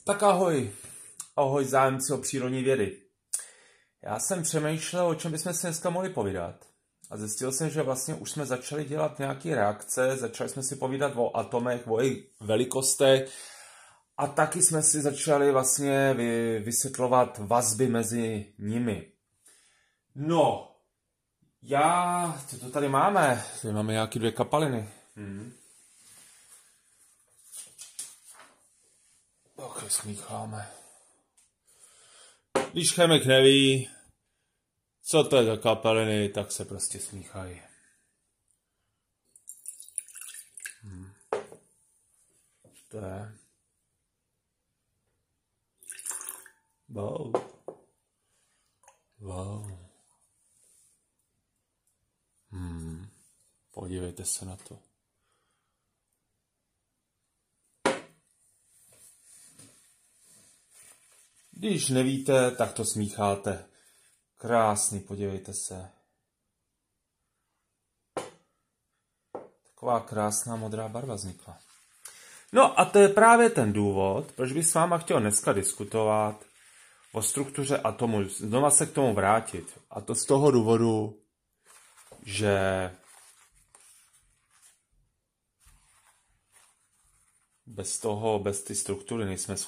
Tak ahoj, ahoj zájemci o přírodní vědy. Já jsem přemýšlel, o čem bychom si dneska mohli povídat. A zjistil jsem, že vlastně už jsme začali dělat nějaké reakce, začali jsme si povídat o atomech, o jejich velikostech a taky jsme si začali vlastně vysvětlovat vazby mezi nimi. No, co to tady máme? Tady máme nějaké 2 kapaliny. Tak smícháme. Když chemik neví, co to je za kapaliny, tak se prostě smíchají. To je. Wow. Podívejte se na to. Když nevíte, tak to smícháte. Krásný, podívejte se. Taková krásná modrá barva vznikla. No a to je právě ten důvod, proč bych s váma chtěl dneska diskutovat o struktuře atomu. Znova se k tomu vrátit. A to z toho důvodu, že bez té struktury nejsme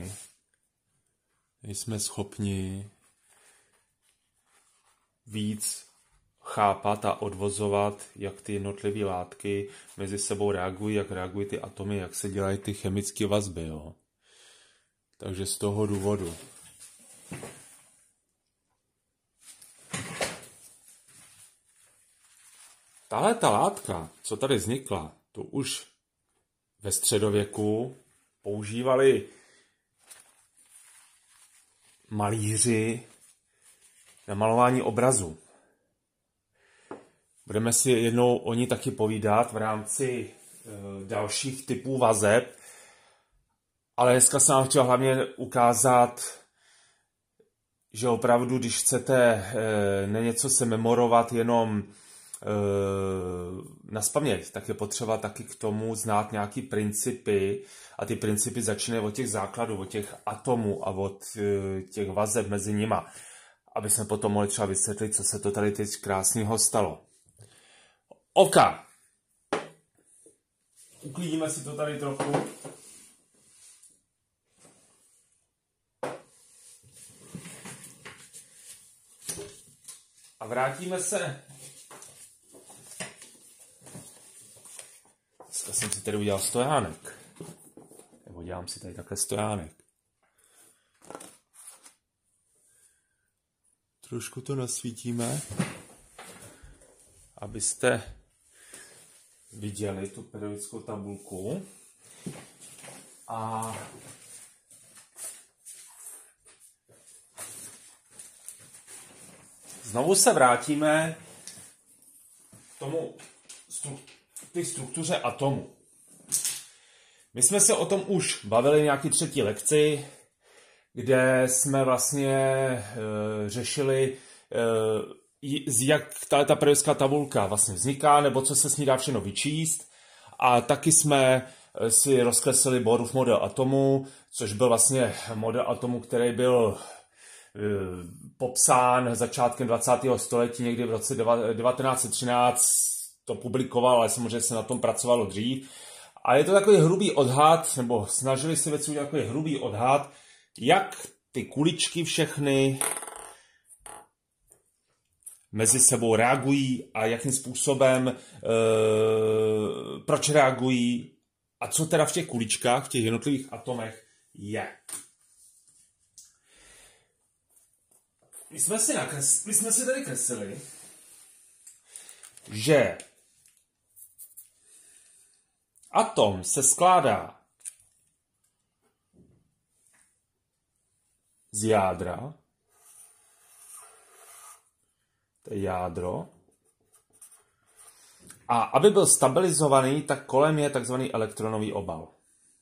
schopni víc chápat a odvozovat, jak ty jednotlivé látky mezi sebou reagují, jak reagují ty atomy, jak se dělají ty chemické vazby. Jo. Takže z toho důvodu. Tahle ta látka, co tady vznikla, tu už ve středověku používali malíři na malování obrazu. Budeme si jednou o ní taky povídat v rámci dalších typů vazeb, ale dneska jsem vám chtěl hlavně ukázat, že opravdu, když chcete něco se memorovat jenom nazpaměť, tak je potřeba taky k tomu znát nějaký principy a ty principy začínají od těch základů, od těch atomů a od těch vazeb mezi nima, aby jsme potom mohli třeba vysvětlit, co se to tady teď krásného stalo. Oka. Uklidíme si to tady trochu. A vrátíme se. Dneska jsem si tady udělal stojánek. Nebo dělám si tady takhle stojánek. Trošku to nasvítíme, abyste viděli tu periodickou tabulku. A znovu se vrátíme k tomu té struktuře atomu. My jsme se o tom už bavili nějaký 3. lekci, kde jsme vlastně řešili, jak ta periodická tabulka vlastně vzniká, nebo co se s ní dá všechno vyčíst. A taky jsme si rozkreslili Bohrův model atomu, což byl vlastně model atomu, který byl popsán začátkem 20. století, někdy v roce 1913 to publikoval, ale samozřejmě se na tom pracovalo dřív. A je to takový hrubý odhad, nebo snažili si věci udělat takový hrubý odhad, jak ty kuličky všechny mezi sebou reagují a jakým způsobem, proč reagují a co teda v těch kuličkách, v těch jednotlivých atomech je. My jsme si tady kreslili, že atom se skládá z jádra, to je jádro, a aby byl stabilizovaný, tak kolem je takzvaný elektronový obal.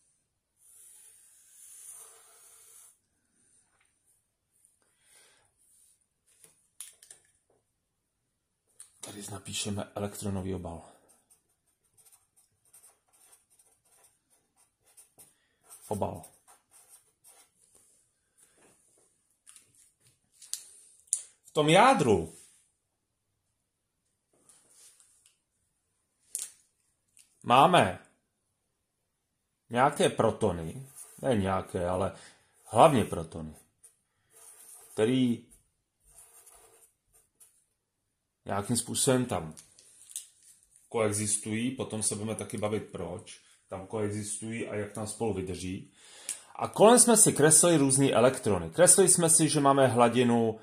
Tady napíšeme elektronový obal. Obal. tom jádru máme nějaké protony, ne nějaké, ale hlavně protony, který nějakým způsobem tam koexistují, potom se budeme taky bavit, proč tam koexistují a jak tam spolu vydrží. A kolem jsme si kreslili různý elektrony. Kreslili jsme si, že máme hladinu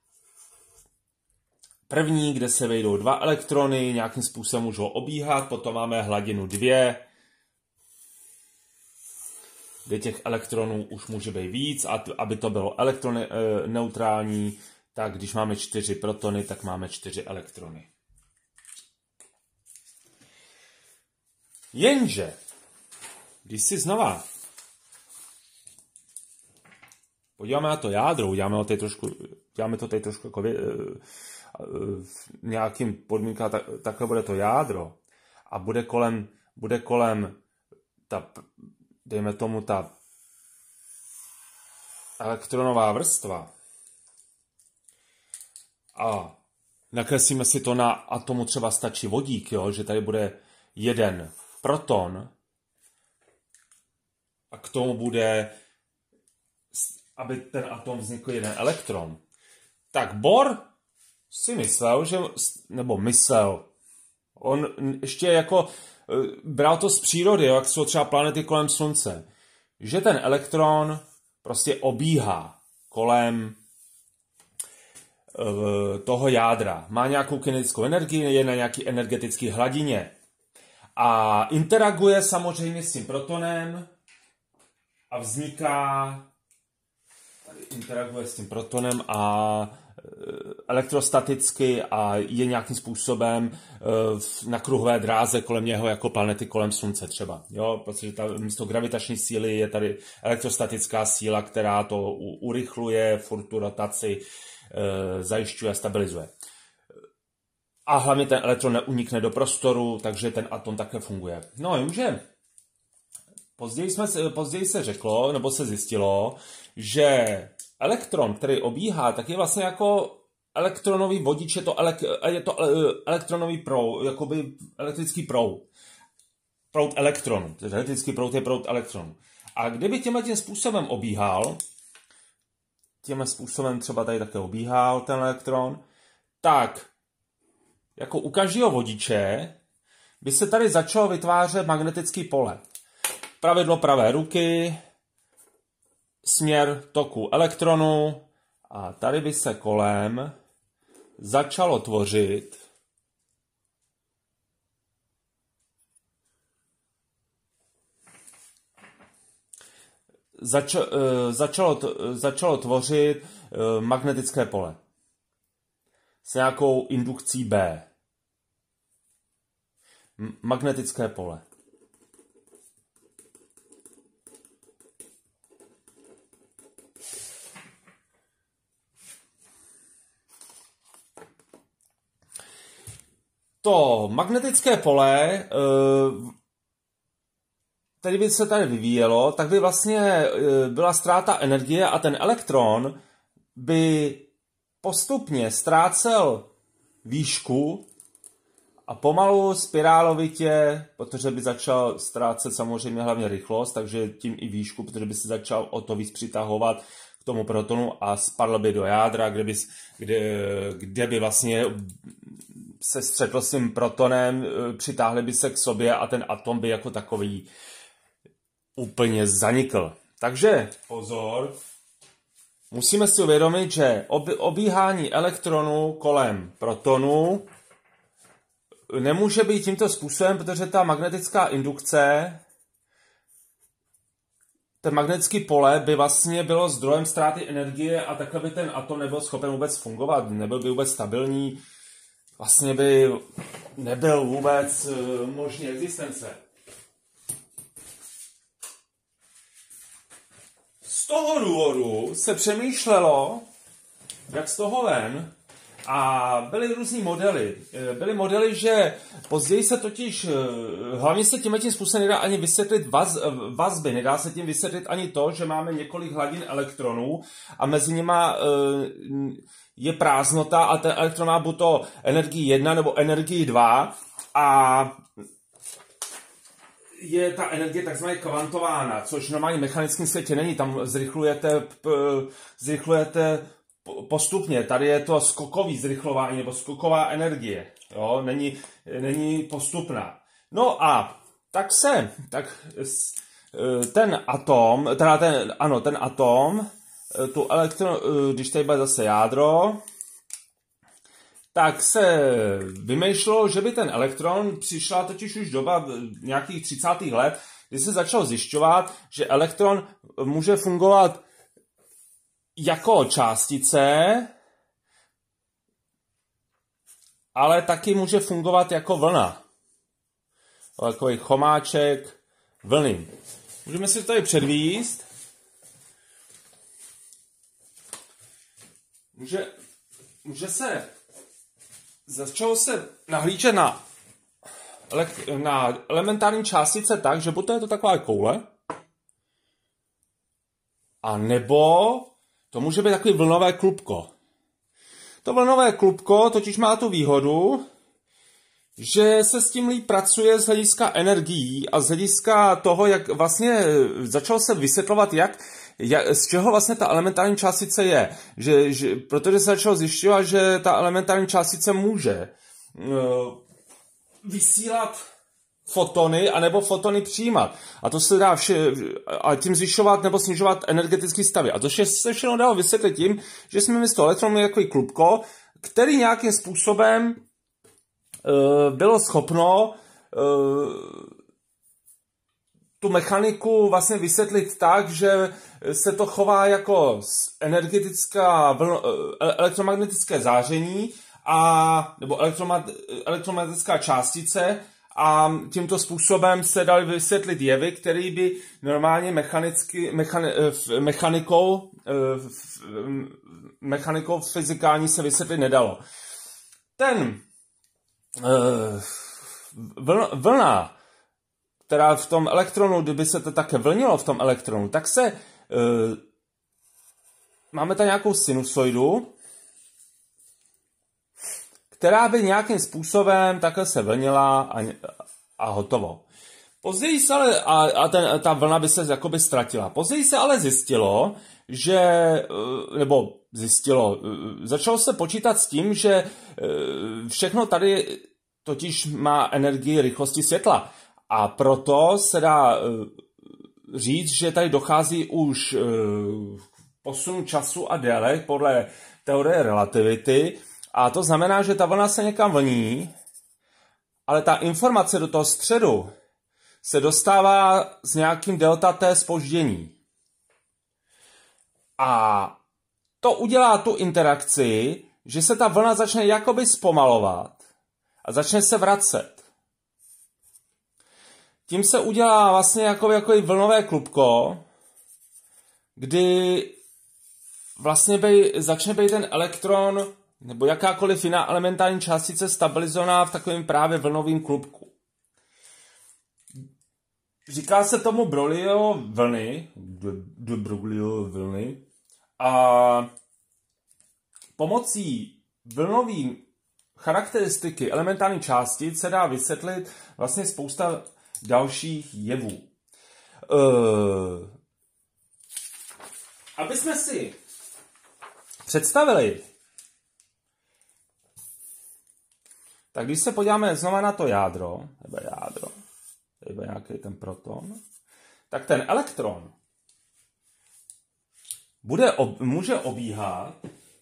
první, kde se vejdou 2 elektrony, nějakým způsobem můžou obíhat, potom máme hladinu 2, kde těch elektronů už může být víc, a aby to bylo neutrální, tak když máme 4 protony, tak máme 4 elektrony. Jenže, když si znova podíváme na to jádro, uděláme to tady trošku jako v nějakým podmínkách, takhle bude to jádro a bude kolem dejme tomu ta elektronová vrstva a nakreslíme si to na atomu, třeba stačí vodík, jo, že tady bude jeden proton a k tomu bude, aby ten atom vznikl jeden elektron. Tak Bohr si myslel, on ještě jako bral to z přírody, jak jsou třeba planety kolem Slunce, že ten elektron prostě obíhá kolem toho jádra. Má nějakou kinetickou energii, je na nějaký energetické hladině a interaguje samozřejmě s tím protonem a interaguje s tím protonem a elektrostaticky a je nějakým způsobem na kruhové dráze kolem něho jako planety kolem Slunce třeba. Jo? Protože místo gravitační síly je tady elektrostatická síla, která to urychluje, furt tu rotaci zajišťuje a stabilizuje. A hlavně ten elektron neunikne do prostoru, takže ten atom také funguje. No jenže později se řeklo, nebo se zjistilo, že elektron, který obíhá, tak je vlastně jako elektronový vodič, je to elektronový proud, jakoby elektrický proud. Proud elektronů. Elektrický proud je proud elektronů. A kdyby tím způsobem obíhal, tím způsobem třeba tady také obíhal ten elektron, tak jako u každého vodiče by se tady začalo vytvářet magnetický pole. Pravidlo pravé ruky, směr toku elektronu a tady by se kolem začalo tvořit začalo tvořit magnetické pole s nějakou indukcí B. Magnetické pole. To magnetické pole, který by se tady vyvíjelo, tak by vlastně byla ztráta energie a ten elektron by postupně ztrácel výšku a pomalu spirálovitě, protože by začal ztrácet samozřejmě hlavně rychlost, takže tím i výšku, protože by se začal o to víc přitahovat k tomu protonu a spadl by do jádra, kde by vlastně se střetl s tím protonem, přitáhli by se k sobě a ten atom by jako takový úplně zanikl. Takže pozor, musíme si uvědomit, že obíhání elektronů kolem protonu nemůže být tímto způsobem, protože ta magnetická indukce, ten magnetický pole by vlastně bylo zdrojem ztráty energie a takhle by ten atom nebyl schopen vůbec fungovat, nebyl by vůbec stabilní, vlastně by nebyl vůbec možný existence. Z toho důvodu se přemýšlelo, jak z toho ven, A byly různý modely. Byly modely, že později se totiž, hlavně se tímhle tím způsobem nedá ani vysvětlit vazby, nedá se tím vysvětlit ani to, že máme několik hladin elektronů a mezi nima je prázdnota a ten elektron má buď to energii 1 nebo energii 2 a je ta energie takzvaně kvantována, což v normálním mechanickém světě není, tam zrychlujete postupně, tady je to skokový zrychlování nebo skoková energie, jo? Není postupná. No a ten atom, tu elektron, když tady bude zase jádro, tak se vymýšlelo, že by ten elektron, přišla totiž už doba nějakých 30. let, kdy se začalo zjišťovat, že elektron může fungovat jako částice, ale taky může fungovat jako vlna. Takový chomáček vlny. Můžeme si to tady předvíst. Začalo se nahlížet na elementární částice tak, že buď to je to taková koule, a nebo to může být takový vlnové klubko. To vlnové klubko totiž má tu výhodu, že se s tím líp pracuje z hlediska energií a z hlediska toho, jak vlastně začalo se vysvětlovat, z čeho vlastně ta elementární částice je. Protože se začalo zjišťovat, že ta elementární částice může vysílat fotony anebo fotony přijímat. A to se dá a tím zvyšovat nebo snižovat energetické stavy. A to se všechno dalo vysvětlit tím, že jsme místo elektronu měli takový klubko, který nějakým způsobem bylo schopno tu mechaniku vlastně vysvětlit tak, že se to chová jako elektromagnetické záření nebo elektromagnetická částice a tímto způsobem se daly vysvětlit jevy, které by normálně mechanikou fyzikální se vysvětlit nedalo. Vlna, která v tom elektronu, kdyby se to také vlnilo v tom elektronu, tak máme tam nějakou sinusoidu, která by nějakým způsobem takhle se vlnila a hotovo. Později se ta vlna by se jakoby ztratila. Později se ale zjistilo, začalo se počítat s tím, že všechno tady totiž má energii rychlosti světla. A proto se dá říct, že tady dochází už k posunu času a délek podle teorie relativity. A to znamená, že ta vlna se někam vlní, ale ta informace do toho středu se dostává s nějakým delta t zpoždění. A to udělá tu interakci, že se ta vlna začne jakoby zpomalovat a začne se vracet. Tím se udělá vlastně jako vlnové klubko, kdy vlastně začne být ten elektron nebo jakákoliv jiná elementární částice stabilizovaná v takovém právě vlnovém klubku. Říká se tomu Broglieovy vlny a pomocí vlnové charakteristiky elementární částic se dá vysvětlit vlastně spousta dalších jevů. Aby jsme si představili, tak když se podíváme znova na to jádro, tady bude nějaký ten proton, tak ten elektron může obíhat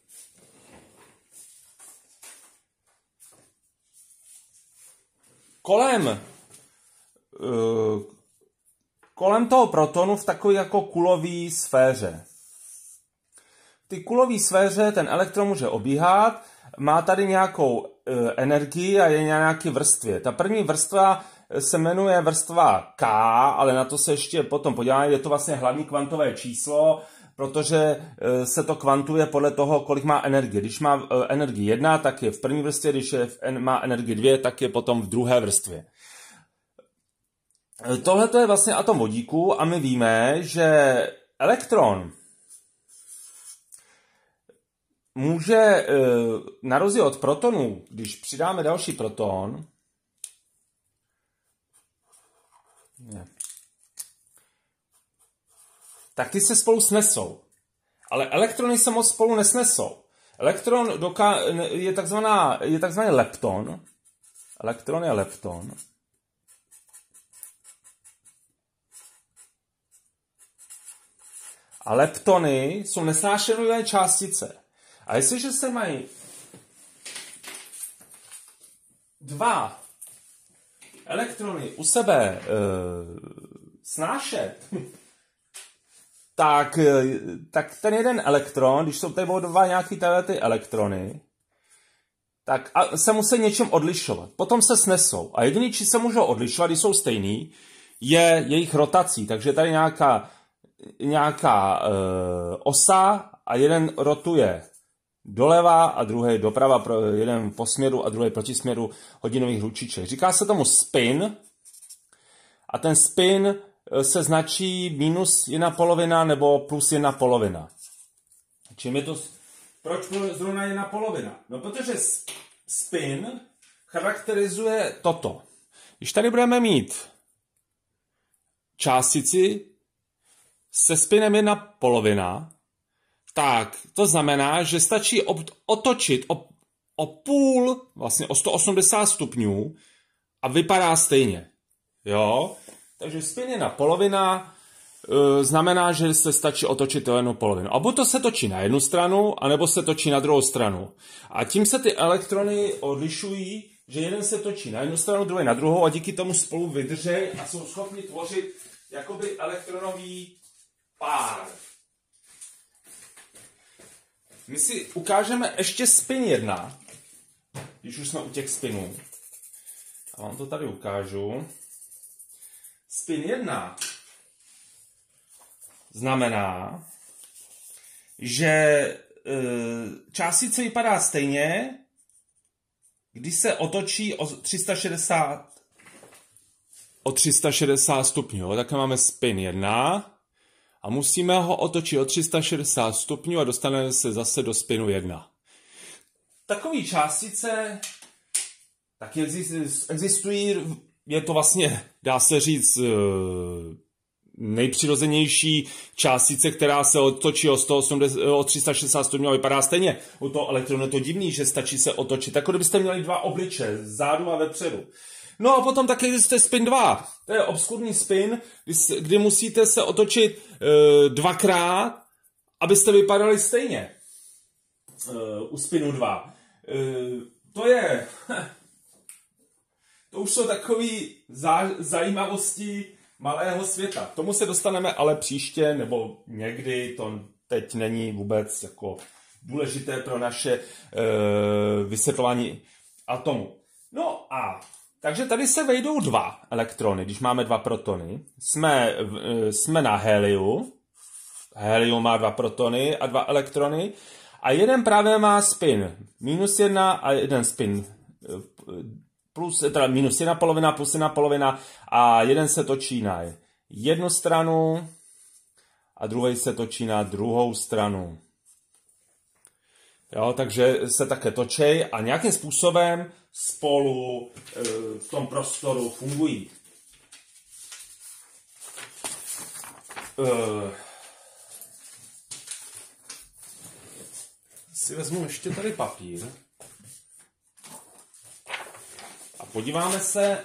kolem toho protonu v takové jako kulové sféře. V té kulové sféře ten elektron může obíhat, má tady nějakou energii a je nějaké vrstvě. Ta první vrstva se jmenuje vrstva K, ale na to se ještě potom podíváme, je to vlastně hlavní kvantové číslo, protože se to kvantuje podle toho, kolik má energie. Když má energii 1, tak je v první vrstvě, když má energii 2, tak je potom v druhé vrstvě. Tohle je vlastně atom vodíku a my víme, že elektron může, na rozdíl od protonu, když přidáme další proton, tak ty se spolu snesou. Ale elektrony se moc spolu nesnesou. Elektron je takzvaný lepton. Elektron je lepton. A leptony jsou nesnášenlivé částice. A jestliže se mají dva elektrony u sebe snášet, tak ten jeden elektron, když jsou tady dva nějaký ty elektrony, tak se musí něčem odlišovat. Potom se snesou. A jediný, či se můžou odlišovat, když jsou stejný, je jejich rotací. Takže tady nějaká osa a jeden rotuje doleva a druhý doprava, jeden po směru a druhý proti směru hodinových ručiček. Říká se tomu spin a ten spin se značí minus 1/2 nebo plus 1/2. Čím je to, proč zrovna 1/2? No protože spin charakterizuje toto. Když tady budeme mít částici se spinem 1/2, tak to znamená, že stačí otočit o půl, vlastně o 180 stupňů a vypadá stejně. Jo? Takže spin 1/2 znamená, že se stačí otočit o 1/2. A buď to se točí na jednu stranu, anebo se točí na druhou stranu. A tím se ty elektrony odlišují, že jeden se točí na jednu stranu, druhý na druhou a díky tomu spolu vydrží a jsou schopni tvořit jakoby elektronový pár. My si ukážeme ještě spin 1, když už jsme u těch spinů. A vám to tady ukážu. Spin 1 znamená, že částice vypadá stejně, když se otočí o 360 stupňů. Tak máme spin 1 a musíme ho otočit o 360 stupňů a dostaneme se zase do spinu 1. Takové částice tak existují, je to vlastně, dá se říct, nejpřirozenější částice, která se otočí o 360 stupňů a vypadá stejně. U toho elektronu je to divný, že stačí se otočit. Jako kdybyste měli dva obliče, zádu a vepředu. No a potom také existuje spin 2. To je obskurní spin, kdy musíte se otočit dvakrát, abyste vypadali stejně. U spinu 2. To už jsou takové zajímavosti malého světa. K tomu se dostaneme ale příště, nebo někdy, to teď není vůbec jako důležité pro naše vysvětlování atomu. No a takže tady se vejdou dva elektrony, když máme dva protony. Jsme na heliu. Helium má dva protony a dva elektrony. A jeden právě má spin -1 a jeden spin minus 1/2 plus 1/2 a jeden se točí na jednu stranu a druhý se točí na druhou stranu. Jo, takže se také točí a nějakým způsobem spolu v tom prostoru fungují. Si vezmu ještě tady papír a podíváme se,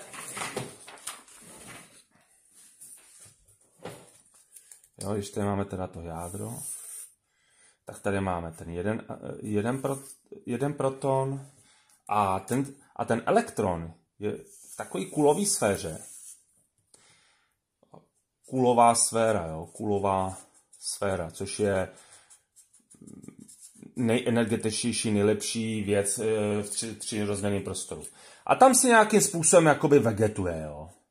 jo, když tady máme teda to jádro, tak tady máme ten jeden proton a ten elektron je v takové kulový sféře. Kulová sféra, což je nejenergetičtější, nejlepší věc v třirozměrném prostoru. A tam si nějakým způsobem jakoby vegetuje, jo.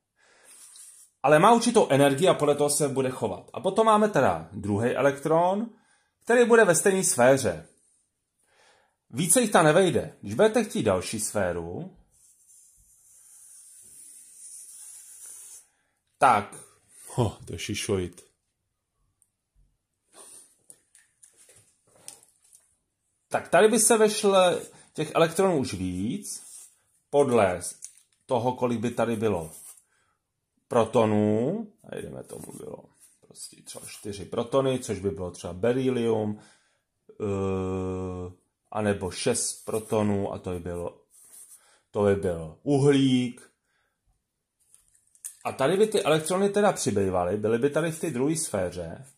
ale má určitou energii a podle toho se bude chovat. A potom máme teda druhý elektron, který bude ve stejné sféře. Více jich tam nevejde. Když budete chtít další sféru, tak, to je šišoid. Tak tady by se vešlo těch elektronů už víc, podle toho, kolik by tady bylo protonů, a jdeme tomu bylo prostě třeba 4 protony, což by bylo třeba berylium, anebo 6 protonů, a to by byl uhlík. A tady by ty elektrony teda přibývaly, byly by tady v té druhé sféře.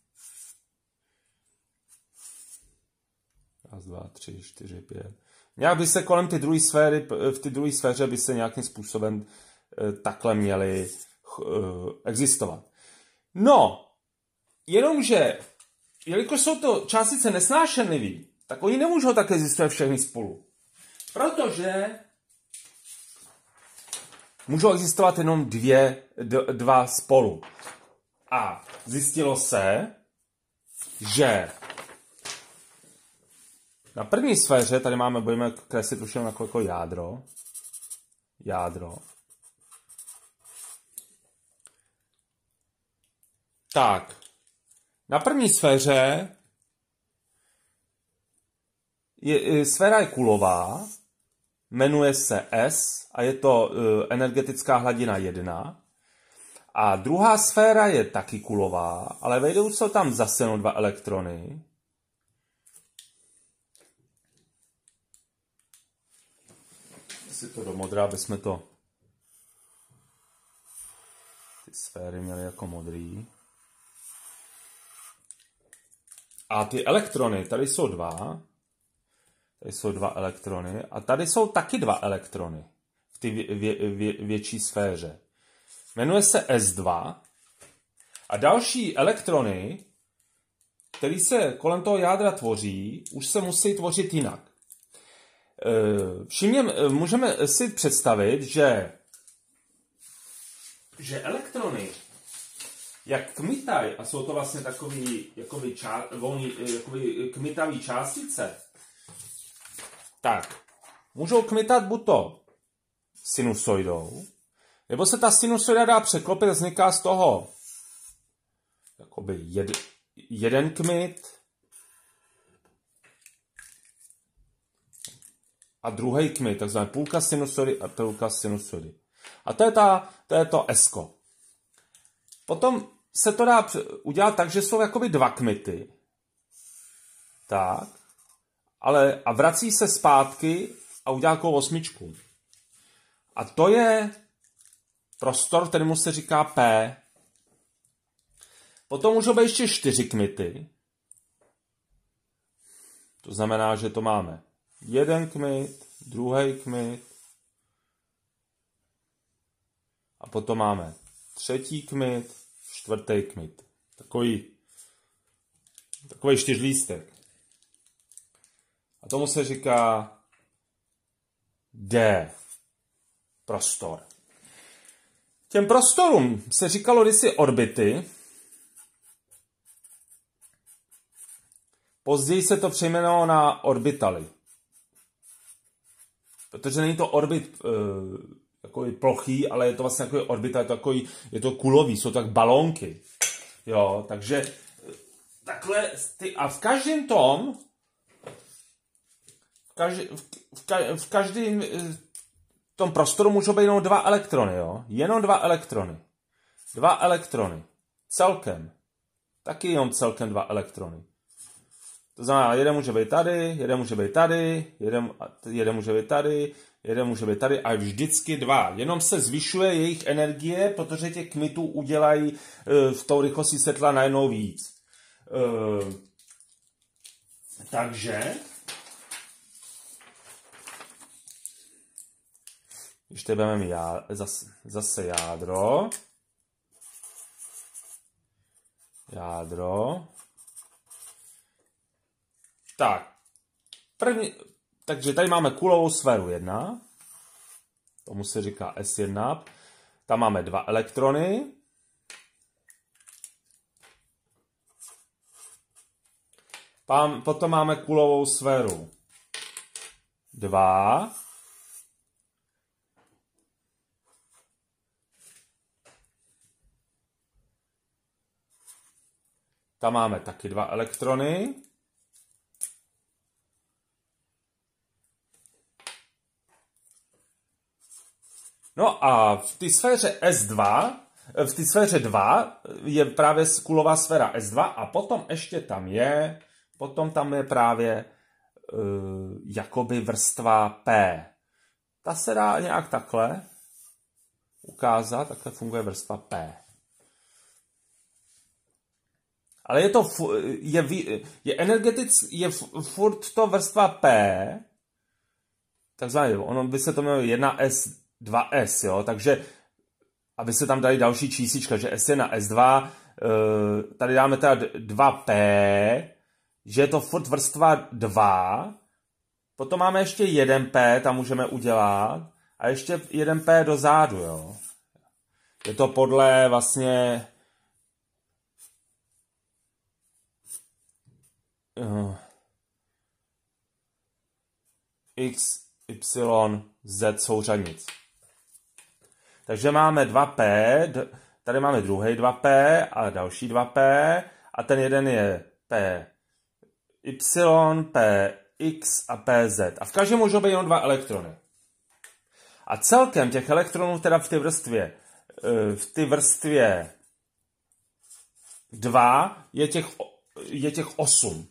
1, 2, 3, 4, 5. Nějak by se kolem ty druhé sféry, v té druhé sféře by se nějakým způsobem takhle měly existovat. No, jenomže, jelikož jsou to částice nesnášenlivý, tak oni nemůžou tak existovat všechny spolu. Protože můžou existovat jenom dva spolu. A zjistilo se, že na první sféře, tady budeme kreslit už jenom jako jádro. Tak, na první sféře sféra je kulová, jmenuje se S a je to energetická hladina 1. A druhá sféra je taky kulová, ale vejdou se tam zase jenom 2 elektrony. Si to do modrá, aby jsme ty sféry měli jako modrý. A ty elektrony, tady jsou 2. Tady jsou 2 elektrony. A tady jsou taky 2 elektrony v té větší sféře. Jmenuje se S2. A další elektrony, které se kolem toho jádra tvoří, už se musí tvořit jinak. Můžeme si představit, že elektrony, jak kmitají, a jsou to vlastně takový kmitavý částice, tak můžou kmitat buď to sinusoidou, nebo se ta sinusoida dá překlopit a vzniká z toho jakoby jeden kmit a druhý kmit, takzvané půlka sinusoidy a půlka sinusoidy. A to je to esko. Potom se to dá udělat tak, že jsou jakoby 2 kmity. Tak. A vrací se zpátky a udělá takovou 8. A to je prostor, kterému se říká P. Potom můžou být ještě 4 kmity. To znamená, že to máme 1 kmit, druhý kmit a potom máme 3. kmit, 4. kmit. Takový 4lístek. A tomu se říká D. Prostor. Těm prostorům se říkalo kdysi orbity. Později se to přejmenovalo na orbitaly. Protože není to orbit takový plochý, ale je to vlastně takový orbital, je to kulový, jsou to tak balónky. Jo, takže takhle, a v každém tom, v každém tom prostoru můžou být jenom 2 elektrony, jo? Jenom 2 elektrony. 2 elektrony. Celkem. Taky jenom celkem 2 elektrony. To znamená, jeden může být tady, jeden může být tady, jeden může být tady, jeden může být tady a vždycky 2. Jenom se zvyšuje jejich energie, protože těch kmitů udělají v tou rychlosti světla najednou víc. Takže když teď budeme zase jádro. Tak, takže tady máme kulovou sféru 1, tomu se říká S1, tam máme 2 elektrony, Potom máme kulovou sféru 2. Tam máme taky 2 elektrony. No a v té sféře S2, v té sféře 2 je právě kulová sféra S2 a potom ještě tam je právě jakoby vrstva P. Ta se dá nějak takhle ukázat, takhle funguje vrstva P. Ale je furt to vrstva P, takzvané, ono by se to mělo 1S, 2S, jo, takže aby se tam dali další číslička, že S1, S2, tady dáme teda 2P, že je to furt vrstva 2, potom máme ještě 1P, tam můžeme udělat, a ještě 1P dozadu, jo. Je to podle vlastně X, Y, Z souřadnic. Takže máme 2P, tady máme druhý 2P a další 2P a ten jeden je P, Y, P, X a PZ. A v každém můžou být jenom 2 elektrony. A celkem těch elektronů teda v té vrstvě 2 je těch 8.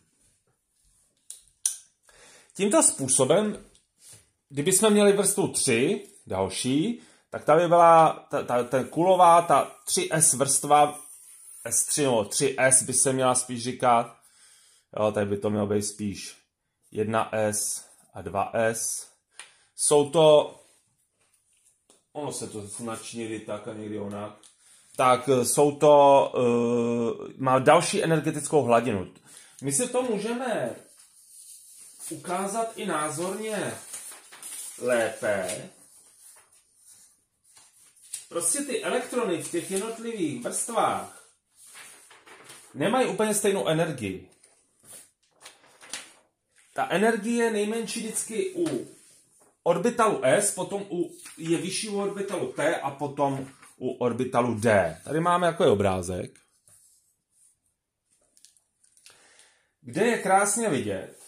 Tímto způsobem, kdybychom měli vrstvu 3, další, tak ta by byla ta kulová, ta 3S vrstva, S3 nebo 3S by se měla spíš říkat. Jo, tady by to mělo být spíš 1S a 2S. Jsou to, ono se to značí někdy tak a někdy onak, tak jsou to, má další energetickou hladinu. My si to můžeme ukázat i názorně lépe. Prostě ty elektrony v těch jednotlivých vrstvách nemají úplně stejnou energii. Ta energie je nejmenší vždycky u orbitalu S, potom je vyšší u orbitalu P a potom u orbitalu D. Tady máme takový obrázek, kde je krásně vidět,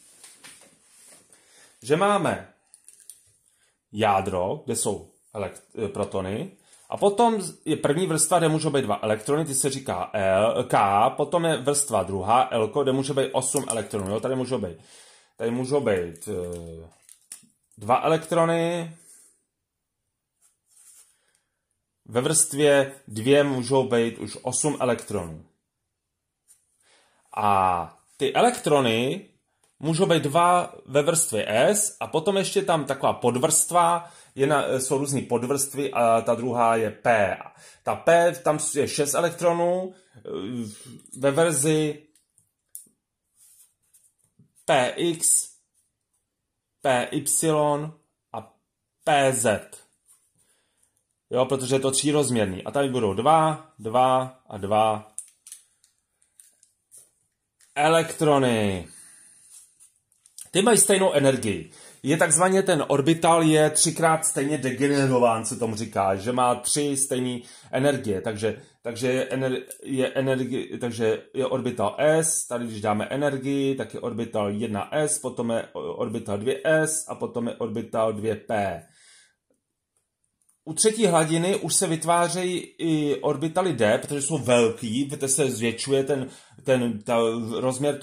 že máme jádro, kde jsou protony, a potom je první vrstva, kde můžou být 2 elektrony, ty se říká K, potom je vrstva druhá, L, kde může být 8 elektronů. Jo? Tady můžou být 2 elektrony, ve vrstvě 2 můžou být už 8 elektronů. A ty elektrony můžou být 2 ve vrstvě S a potom ještě tam taková podvrstva, jsou různý podvrstvy a ta druhá je P. Ta P, tam je 6 elektronů, ve verzi PX, PY a PZ. Jo, protože je to třírozměrný. A tady budou 2, 2 a 2 elektrony. Ty mají stejnou energii. Je takzvaně ten orbital je 3x stejně degenerován, se tomu říká, že má 3 stejné energie, takže je orbital S, tady když dáme energii, tak je orbital 1S, potom je orbital 2S a potom je orbital 2P. U třetí hladiny už se vytvářejí i orbitaly D, protože jsou velký, protože se zvětšuje rozměr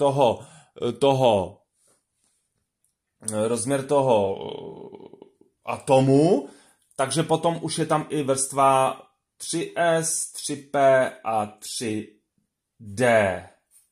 toho atomu, takže potom už je tam i vrstva 3S, 3P a 3D.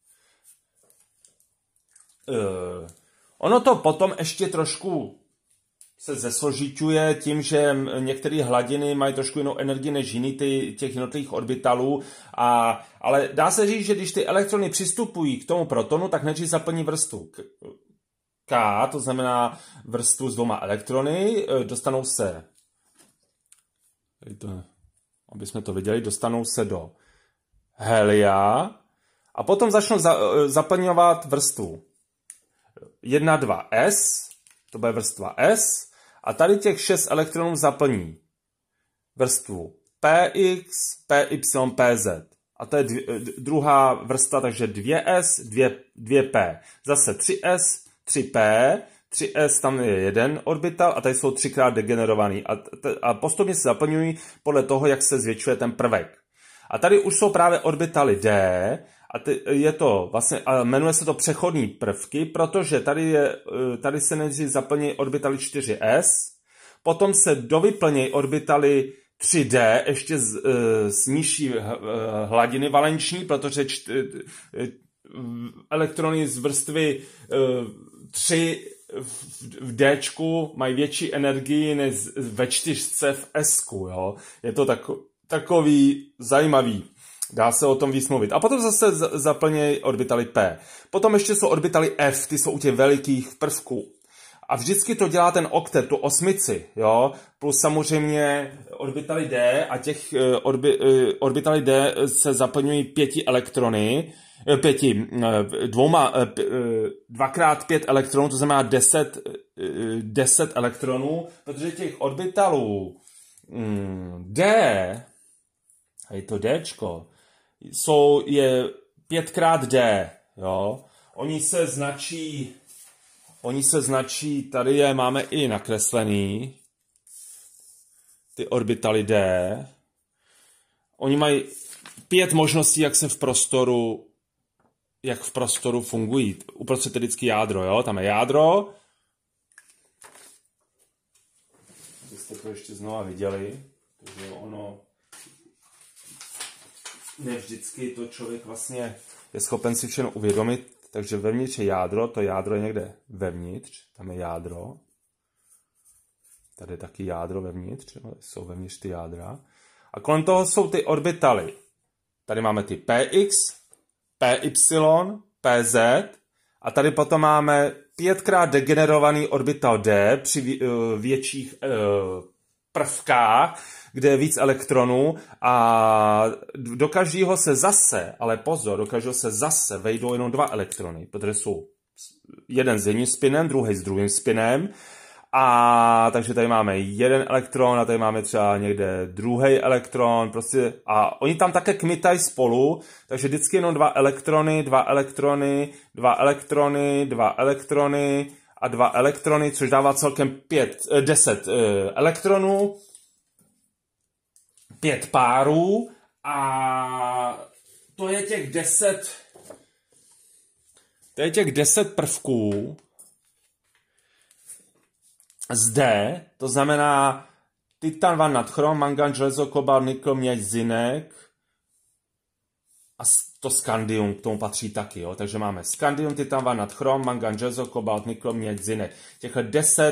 Ono to potom ještě trošku se zesložiťuje tím, že některé hladiny mají trošku jinou energii než jiný těch jednotlivých orbitalů, ale dá se říct, že když ty elektrony přistupují k tomu protonu, tak nejdřív zaplní vrstvu K, to znamená vrstvu s 2 elektrony, dostanou se, aby jsme to viděli, dostanou se do helia A potom začnou zaplňovat vrstvu 1, 2s, to bude vrstva S, a tady těch 6 elektronů zaplní vrstvu Px, Py, Pz. A to je druhá vrstva, takže 2s, 2p. Zase 3s, 3p, 3s tam je jeden orbital a tady jsou 3krát degenerovaný. A postupně se zaplňují podle toho, jak se zvětšuje ten prvek. A tady už jsou právě orbitaly D, je to vlastně, a jmenuje se to přechodní prvky, protože tady se nejdřív zaplní orbitaly 4s, potom se dovyplnějí orbitaly 3D, ještě z nižší hladiny valenční, protože elektrony z vrstvy 3 v Dčku mají větší energii než ve 4 v Sku. Jo? Je to takový zajímavý. Dá se o tom víc mluvit. A potom zase zaplnějí orbitaly P. Potom ještě jsou orbitaly F, ty jsou u těch velikých prvků. A vždycky to dělá ten oktet, tu osmici, jo? Plus samozřejmě orbitaly D a těch orbitaly D se zaplňují 5 elektrony, 2x5 elektronů, to znamená 10 elektronů, protože těch orbitalů D, a je to Dčko, je 5x D, jo? Oni se značí, tady je máme i nakreslený, ty orbitaly D. Oni mají 5 možností, jak v prostoru fungují. Uprostřed je vždycky jádro, jo? Tam je jádro. Abyste to ještě znova viděli. Takže ono ne vždycky to člověk vlastně je schopen si všechno uvědomit. Takže vevnitř je jádro, to jádro je někde vevnitř, tam je jádro. Tady je taky jádro vevnitř, jsou vevnitř ty jádra. A kolem toho jsou ty orbitaly. Tady máme ty Px, Py, Pz a tady potom máme 5krát degenerovaný orbital D při větších prvkách, kde je víc elektronů a do každého se zase, ale pozor, do každého se zase vejdou jenom 2 elektrony, protože jsou jeden s jedním spinem, druhý s druhým spinem a takže tady máme jeden elektron a tady máme třeba někde druhý elektron, prostě a oni tam také kmitají spolu, takže vždycky jenom 2 elektrony, 2 elektrony, 2 elektrony, 2 elektrony a 2 elektrony, což dává celkem 10 elektronů, 5 párů a to je těch 10 prvků zde, to znamená titan, vanad, chrom, mangan, železo, kobalt, nikl, měď, zinek a to skandium k tomu patří taky, jo? Takže máme skandium, titan, vanad, chrom, mangan, železo, kobalt, nikl, měď, zinek. Těchto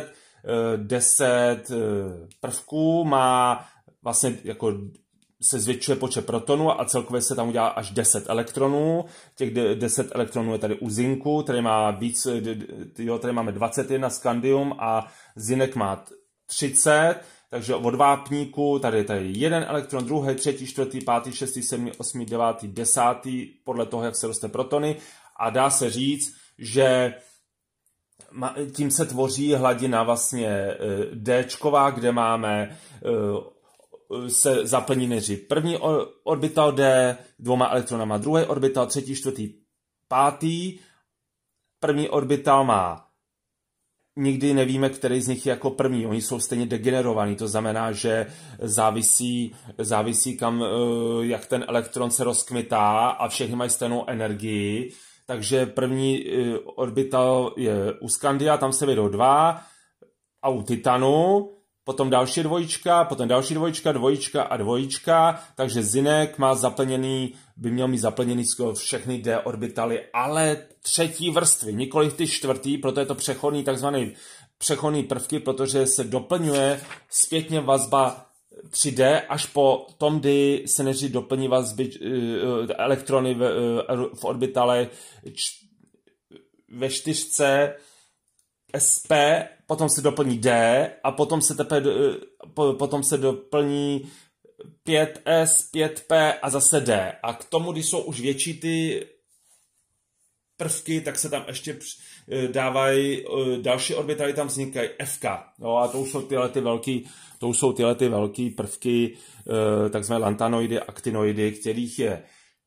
10 prvků má vlastně jako se zvětšuje počet protonů a celkově se tam udělá až 10 elektronů. Těch 10 elektronů je tady u zinku, tady má víc, tady máme 21 skandium a zinek má 30, takže od vápníku tady je jeden elektron, druhý, třetí, čtvrtý, pátý, šestý, sedmý, osmý, devátý, desátý, podle toho, jak se roste protony. A dá se říct, že tím se tvoří hladina vlastně Dčková, kde máme se zaplní nejdřív první orbital D 2 elektronama, druhý orbital, třetí, čtvrtý, pátý. První orbital má, nikdy nevíme, který z nich je jako první. Oni jsou stejně degenerovaní, to znamená, že závisí kam, jak ten elektron se rozkmitá a všechny mají stejnou energii. Takže první orbital je u skandia, tam se vedou 2 a u titanu, potom další dvojička, potom další dvojička a dvojička, takže zinek by měl mít zaplněný všechny D orbitaly, ale třetí vrstvy, nikoliv ty čtvrtý, proto je to takzvaný přechodný prvky, protože se doplňuje zpětně vazba 3D až po tom, kdy se nejdřív doplní vazby elektrony v orbitale ve 4 SP, potom se doplní D a potom se doplní 5S, 5P a zase D. A k tomu, když jsou už větší ty prvky, tak se tam ještě dávají, další orbitaly tam vznikají FK. No a to už jsou tyhle ty velký prvky, takzvané lantanoidy, aktinoidy, kterých je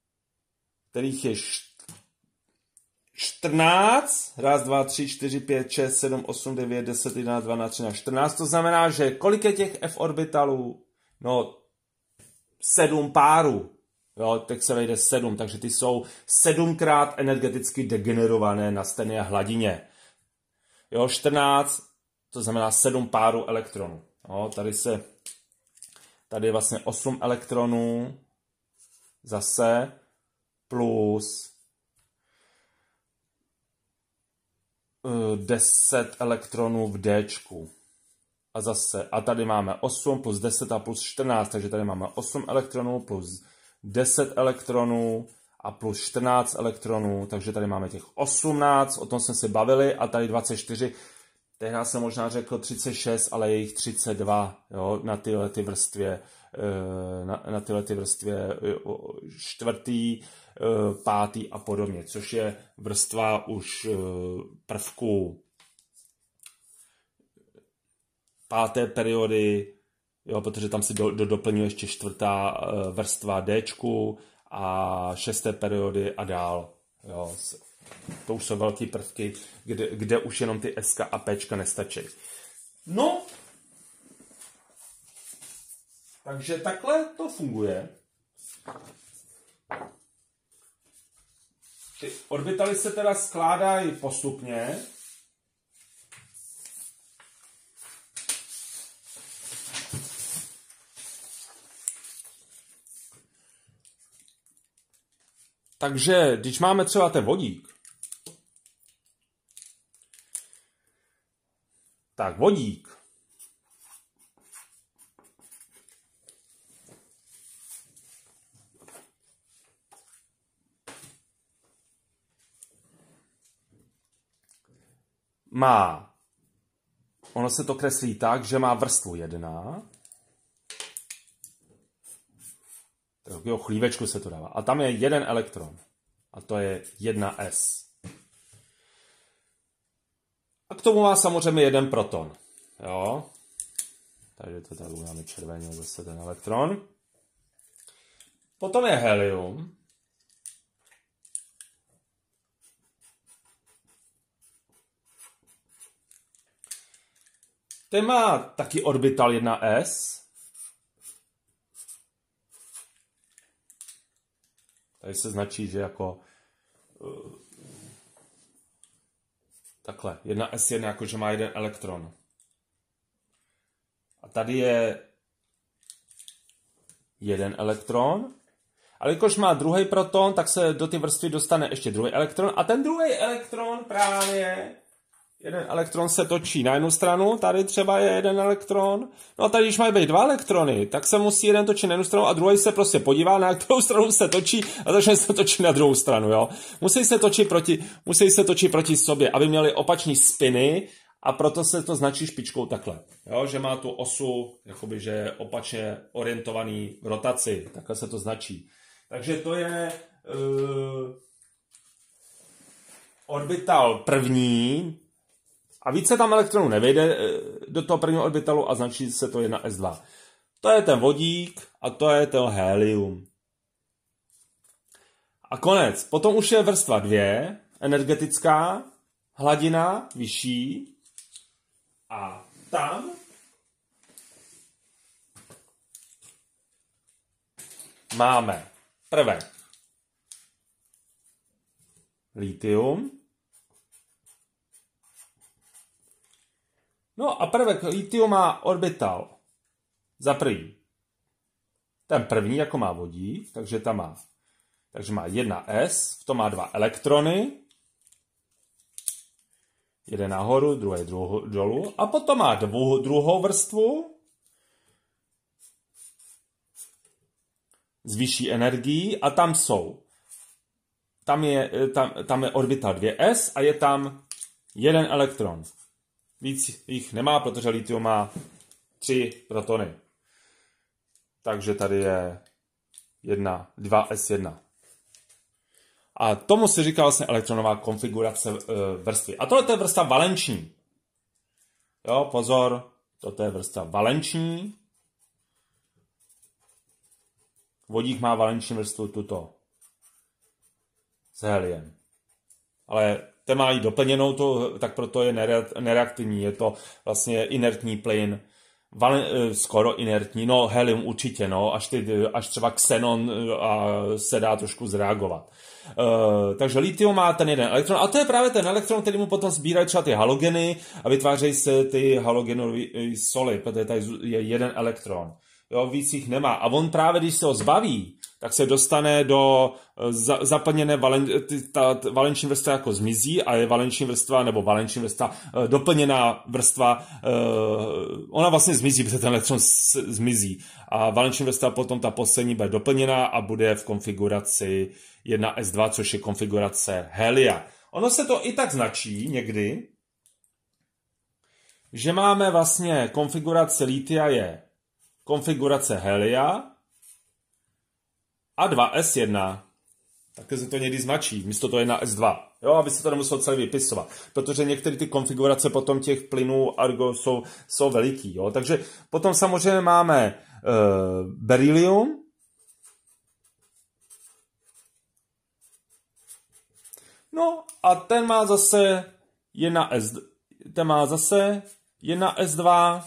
14, 1, 2, 3, 4, 5, 6, 7, 8, 9, 10, 11, 12, 13, 14, to znamená, že kolik je těch F orbitalů? No, 7 párů. Jo, tak se vejde 7, takže ty jsou 7krát energeticky degenerované na stejné hladině. Jo, 14, to znamená 7 párů elektronů. Jo, tady je vlastně 8 elektronů zase plus 10 elektronů v Dčku. A tady máme 8 plus 10 a plus 14, takže tady máme 8 elektronů plus 10 elektronů a plus 14 elektronů, takže tady máme těch 18, o tom jsme se bavili, a tady 24, tehdy jsem možná řekl 36, ale je jich 32, jo, na tyhle ty vrstvě čtvrtý, pátý a podobně, což je vrstva už prvků páté periody, jo, protože tam si doplňuje ještě čtvrtá vrstva Dčku a šesté periody a dál. Jo. To už jsou velké prvky, kde už jenom ty SK a Pčka nestačí. No, takže takhle to funguje. Ty orbitaly se teda skládají postupně. Takže když máme třeba ten vodík, tak vodík má, ono se to kreslí tak, že má vrstvu 1, takového chlívečku se to dává, a tam je jeden elektron, a to je 1s. A k tomu má samozřejmě jeden proton. Jo? Takže to tady uděláme červeně zase ten elektron. Potom je helium. Ten má taky orbital 1s. Tady se značí, že jako takhle, 1s1 jako, že má jeden elektron. A tady je jeden elektron. Ale jakož má druhý proton, tak se do ty vrstvy dostane ještě druhý elektron. A ten druhý elektron právě, jeden elektron se točí na jednu stranu, tady třeba je jeden elektron. No a tady, když mají být 2 elektrony, tak se musí jeden točit na jednu stranu a druhý se prostě podívá, na kterou stranu se točí a začne se točit na druhou stranu. Jo? Musí se točit proti sobě, aby měli opačný spiny, a proto se to značí špičkou takhle. Jo? Že má tu osu, jakoby, že je opačně orientovaný v rotaci. Takhle se to značí. Takže to je orbital první. A více tam elektronů nevejde do toho prvního orbitalu a značí se to 1s2. To je ten vodík a to je ten helium. A konec. Potom už je vrstva 2, energetická, hladina vyšší. A tam máme prvek litium. No a prvek litium má orbital za první. Ten první jako má vodík, takže má 1s, v tom má 2 elektrony. Jeden nahoru, druhý dolů. A potom má druhou vrstvu s vyšší energií a tam je orbital 2s a je tam jeden elektron. Víc jich nemá, protože litium má 3 protony. Takže tady je 2s1. A tomu se říká vlastně elektronová konfigurace vrstvy. A tohle je vrstva valenční. Jo, pozor, toto je vrstva valenční. Vodík má valenční vrstvu tuto s heliem. Ale ten má jí doplněnou, tak proto je nereaktivní. Je to vlastně inertní plyn, skoro inertní, no helium určitě, no, až třeba xenon se dá trošku zreagovat. Takže litium má ten jeden elektron, a to je právě ten elektron, který mu potom sbírají třeba ty halogeny a vytvářejí se ty halogenové soli, protože tady je jeden elektron. Jo, víc jich nemá. A on právě, když se ho zbaví, tak se dostane do zaplněné valenční vrstva jako zmizí a je valenční vrstva nebo valenční vrstva doplněná vrstva, ona vlastně zmizí, protože ten elektron zmizí. A valenční vrstva potom ta poslední bude doplněná a bude v konfiguraci 1s2, což je konfigurace helia. Ono se to i tak značí někdy, že máme vlastně konfigurace litia je konfigurace helia a 2s1. Takže se to někdy značí, místo to 1s2. Jo, aby se to nemuselo celé vypisovat. Protože některé ty konfigurace potom těch plynů argo jsou veliký. Jo. Takže potom samozřejmě máme berylium. No a ten má zase 1s2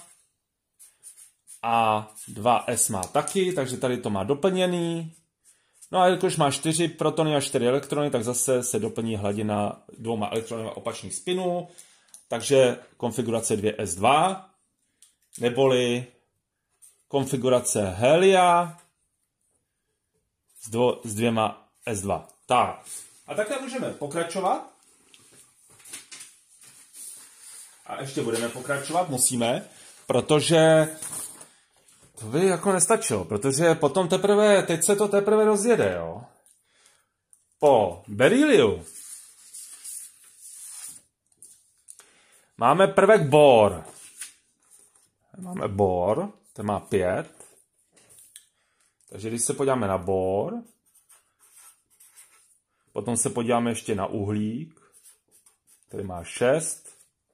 a 2s má taky, takže tady to má doplněný. No a jakož má 4 protony a 4 elektrony, tak zase se doplní hladina 2 elektrony opačných spinů. Takže konfigurace 2s2, neboli konfigurace helia s 2 s2. Tak. A takhle můžeme pokračovat. A ještě budeme pokračovat, musíme, protože to by jako nestačilo, protože potom teď se to teprve rozjede, jo. Po beryliu máme prvek bor. Máme bor, ten má 5. Takže když se podíváme na bor, potom se podíváme ještě na uhlík, který má 6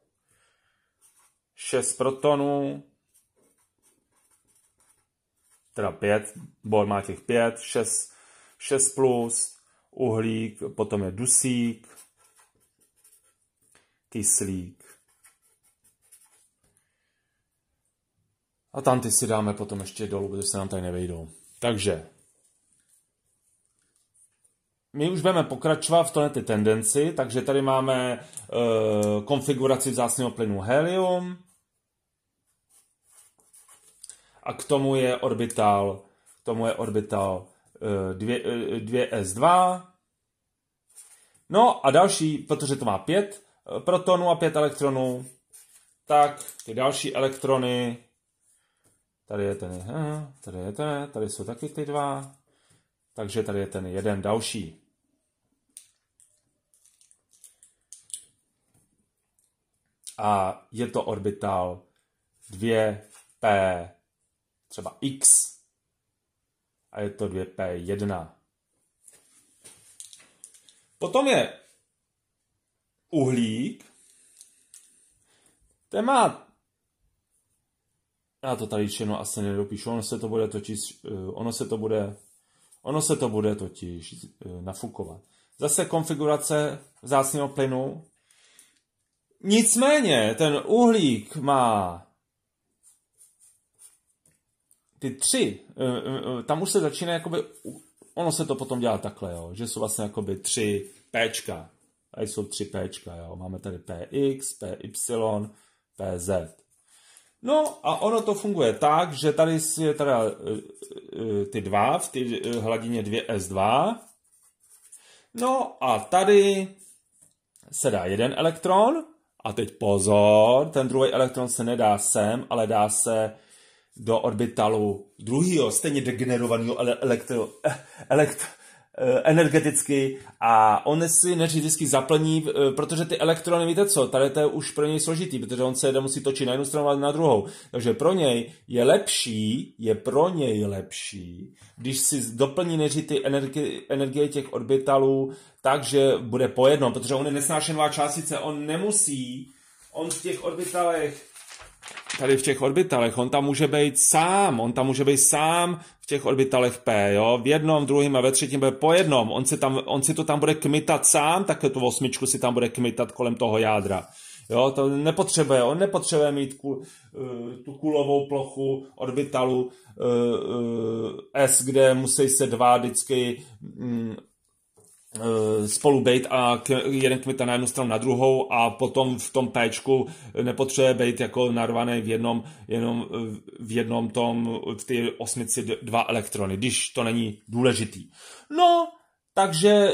protonů, teda 5, bor má těch 5, 6 plus, uhlík, potom je dusík, kyslík. A tam ty si dáme potom ještě dolů, protože se nám tady nevejdou. Takže my už budeme pokračovat v této tendenci, takže tady máme konfiguraci vzácného plynu helium a k tomu je orbital 2s2. No a další, protože to má 5 protonů a 5 elektronů, tak ty další elektrony, tady je ten, tady jsou taky ty 2, takže tady je ten jeden další. A je to orbital 2p, třeba x, a je to 2p1. Potom je uhlík, ten má, já to tady čeno asi nedopíšu, ono se to bude totiž nafukovat. Zase konfigurace vzácného plynu. Nicméně ten uhlík má ty 3, tam už se začíná jakoby, ono se to potom dělá takhle, jo, že jsou vlastně jakoby 3 Pčka. Tady jsou 3 Pčka, jo. Máme tady Px, Py, Pz. No a ono to funguje tak, že tady je teda ty 2 v té hladině 2s2. No a tady se dá jeden elektron. A teď pozor, ten druhý elektron se nedá sem, ale dá se do orbitalu druhého, stejně degenerovaného energeticky a on si nejdřív vždycky zaplní, protože ty elektrony, víte co, tady to je už pro něj složitý, protože on se musí točit na jednu stranu a na druhou. Takže pro něj je pro něj lepší, když si doplní nejdřív ty energie těch orbitalů, takže bude po jednom, protože on je nesnášenová částice, on v těch orbitalech, tady v těch orbitalech, on tam může být sám v těch orbitalech P, jo, v jednom, v druhém a ve třetím bude po jednom, on si to tam bude kmitat sám, tak tu osmičku si tam bude kmitat kolem toho jádra. Jo, to nepotřebuje, on nepotřebuje mít tu kulovou plochu orbitalu S, kde musí se dva vždycky spolu bejt a jeden kmita na jednu stranu na druhou a potom v tom Pčku nepotřebuje být jako narvaný v té osmici dva elektrony, když to není důležitý. No, takže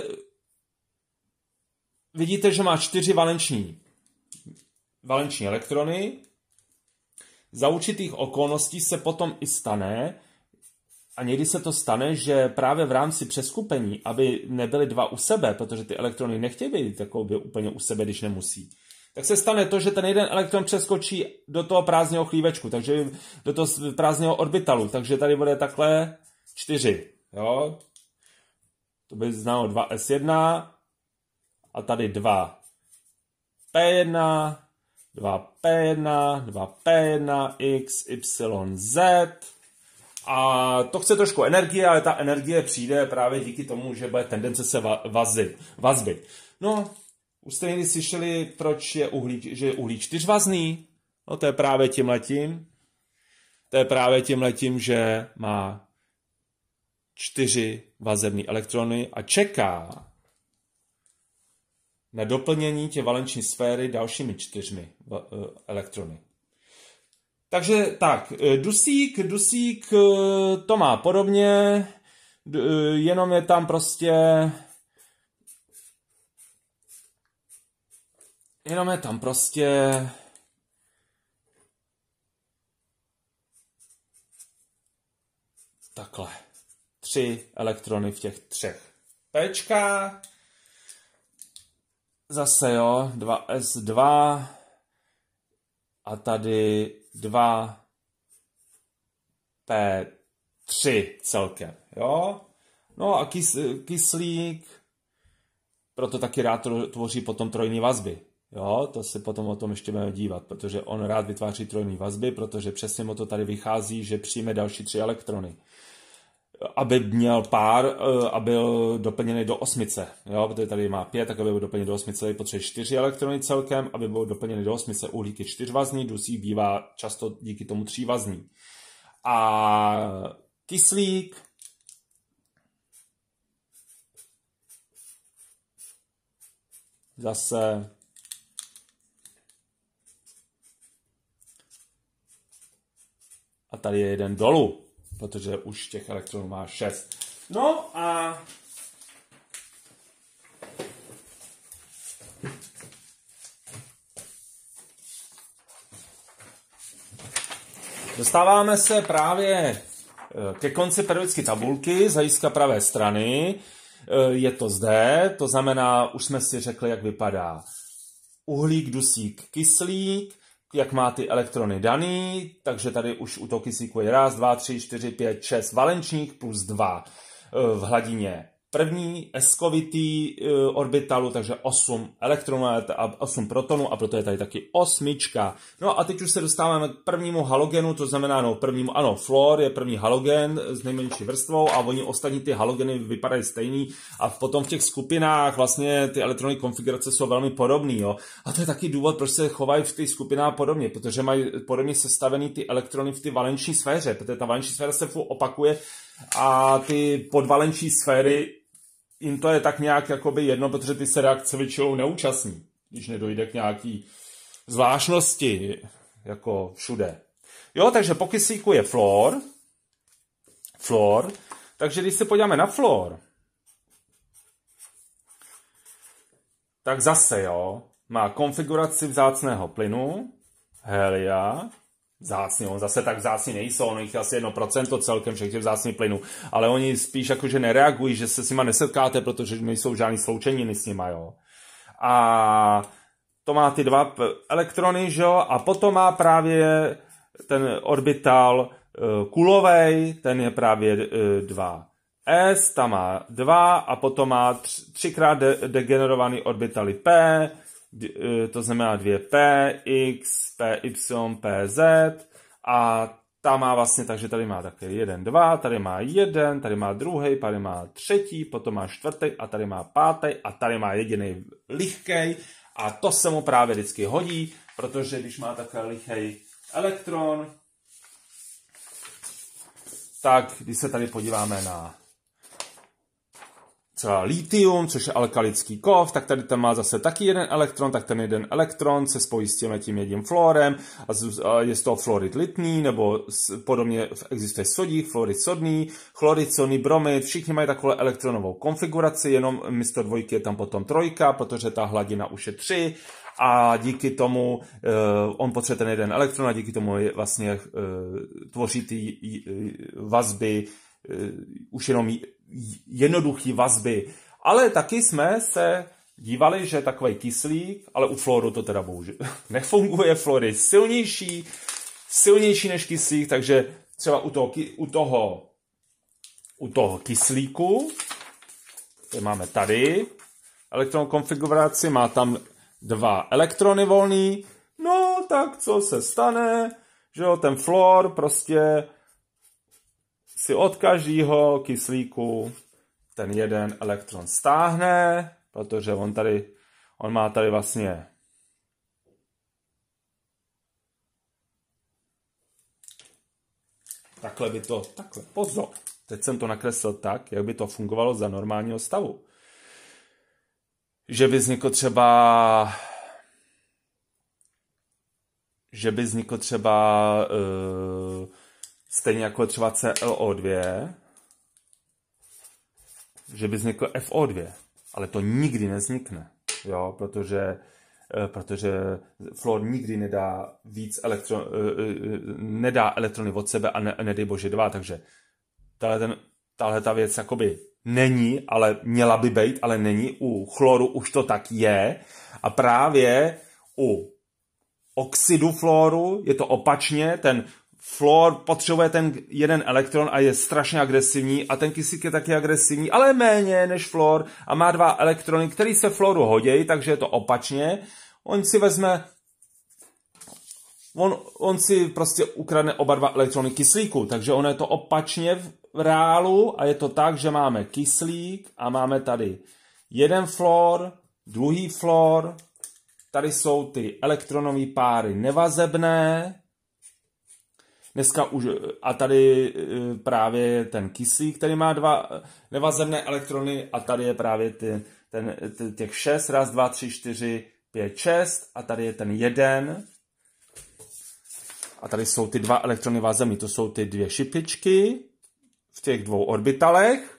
vidíte, že má 4 valenční elektrony. Za určitých okolností se potom i stane, a někdy se to stane, že právě v rámci přeskupení, aby nebyly dva u sebe, protože ty elektrony nechtějí být jako úplně u sebe, když nemusí, tak se stane to, že ten jeden elektron přeskočí do toho prázdného chlívečku, takže do toho prázdného orbitalu, takže tady bude takhle 4. Jo? To by znamenalo 2s1 a tady 2p1, 2p1, 2p1, x, y, z. A to chce trošku energie, ale ta energie přijde právě díky tomu, že bude tendence se vazbit. No, už jste někdy slyšeli, proč je uhlí 4vazný? No, to je právě tímhletím, že má 4 vazebné elektrony a čeká na doplnění tě valenční sféry dalšími 4 elektrony. Takže tak, dusík to má podobně, jenom je tam prostě takhle 3 elektrony v těch 3 Pčkách. Zase jo, 2s2 a tady 2p3 celkem, jo. No a kyslík, proto taky rád tvoří potom trojní vazby, jo. To se potom o tom ještě budeme dívat, protože on rád vytváří trojní vazby, protože přesně mu to tady vychází, že přijme další 3 elektrony. Aby měl pár a byl doplněný do osmice. Jo, protože tady má 5, tak aby byl doplněný do osmice, tady potřebuje 4 elektrony celkem, aby byl doplněný do osmice. Uhlík je 4vazný, dusík bývá často díky tomu 3vazný. A kyslík zase a tady je jeden dolů, protože už těch elektronů má 6. No a dostáváme se právě ke konci periodické tabulky z hlediska pravé strany. Je to zde, to znamená, už jsme si řekli, jak vypadá uhlík, dusík, kyslík, jak má ty elektrony daný, takže tady už u toho kyslíku je 1, 2, 3, 4, 5, 6 valenčních plus 2 v hladině první S-kovitý orbitalu, takže 8 elektronů a 8 protonů a proto je tady taky 8. No a teď už se dostáváme k prvnímu halogenu, to znamená, fluor je první halogen s nejmenší vrstvou a oni ostatní ty halogeny vypadají stejný a potom v těch skupinách vlastně ty elektronové konfigurace jsou velmi podobný, jo. A to je taky důvod, proč se chovají v těch skupinách podobně, protože mají podobně sestavený ty elektrony v ty valenční sféře, protože ta valenční sféra se furt opakuje a ty podvalenční sféry, jim to je tak nějak jakoby jedno, protože ty se reakce většinou neúčastní, když nedojde k nějaký zvláštnosti, jako všude. Jo, takže po kyslíku je fluor, takže když se podíváme na fluor, tak zase, jo, má konfiguraci vzácného plynu, helia, vzácně. On zase tak vzácně nejsou, ono jich asi 1% celkem všech těch vzácných plynů, ale oni spíš jakože nereagují, že se s nima nesetkáte, protože nejsou žádný sloučeniny s nima, jo. A to má ty 2 elektrony, že jo, a potom má právě ten orbital kulovej, ten je právě 2s, tam má 2 a potom má 3x degenerovaný orbitaly p, to znamená 2p, x, py, pz a tam má vlastně, takže tady má také 1, 2, tady má 1, tady má druhý, tady má třetí, potom má čtvrtý a tady má pátý a tady má jediný lehkej a to se mu právě vždycky hodí, protože když má takhle lehkej elektron, tak když se tady podíváme na třeba litium, což je alkalický kov, tak tady tam má zase taky jeden elektron, tak ten jeden elektron se spojí s tím jedním fluorem a je z toho fluorid litný, nebo podobně existuje sodík, fluorid sodný, chlorid sodný, bromid, všichni mají takovou elektronovou konfiguraci, jenom místo 2 je tam potom 3, protože ta hladina už je 3 a díky tomu on potřebuje ten jeden elektron a díky tomu je vlastně tvoří ty vazby už jenom jednoduchý vazby. Ale taky jsme se dívali, že takový kyslík, ale u fluoru to teda bohužel nefunguje, fluor je silnější než kyslík, takže třeba u toho kyslíku, to máme tady, elektron konfiguraci, má tam 2 elektrony volný, no tak co se stane, že jo, ten fluor prostě si od každého kyslíku ten jeden elektron stáhne, protože on má tady vlastně takhle pozor. Teď jsem to nakreslil tak, jak by to fungovalo za normálního stavu. Že by vzniklo třeba stejně jako třeba ClO2, že by vzniklo FO2, ale to nikdy nevznikne, jo, protože fluor nikdy nedá nedá elektrony od sebe a nedej bože 2, takže tahle ta věc jakoby není, ale měla by být, ale není. U chloru už to tak je a právě u oxidu fluoru je to opačně, ten fluor potřebuje ten jeden elektron a je strašně agresivní a ten kyslík je taky agresivní, ale méně než fluor a má 2 elektrony, který se fluoru hodí, takže je to opačně. On si prostě ukradne oba 2 elektrony kyslíku, takže ono je to opačně v reálu a je to tak, že máme kyslík a máme tady jeden fluor, druhý fluor, tady jsou ty elektronové páry nevazebné, dneska už, a tady právě ten kyslík, který má 2 nevazebné elektrony a tady je právě těch 6, 1, 2, 3, 4, 5, 6 a tady je ten jeden a tady jsou ty 2 elektrony vazební, to jsou ty 2 šipičky v těch 2 orbitalech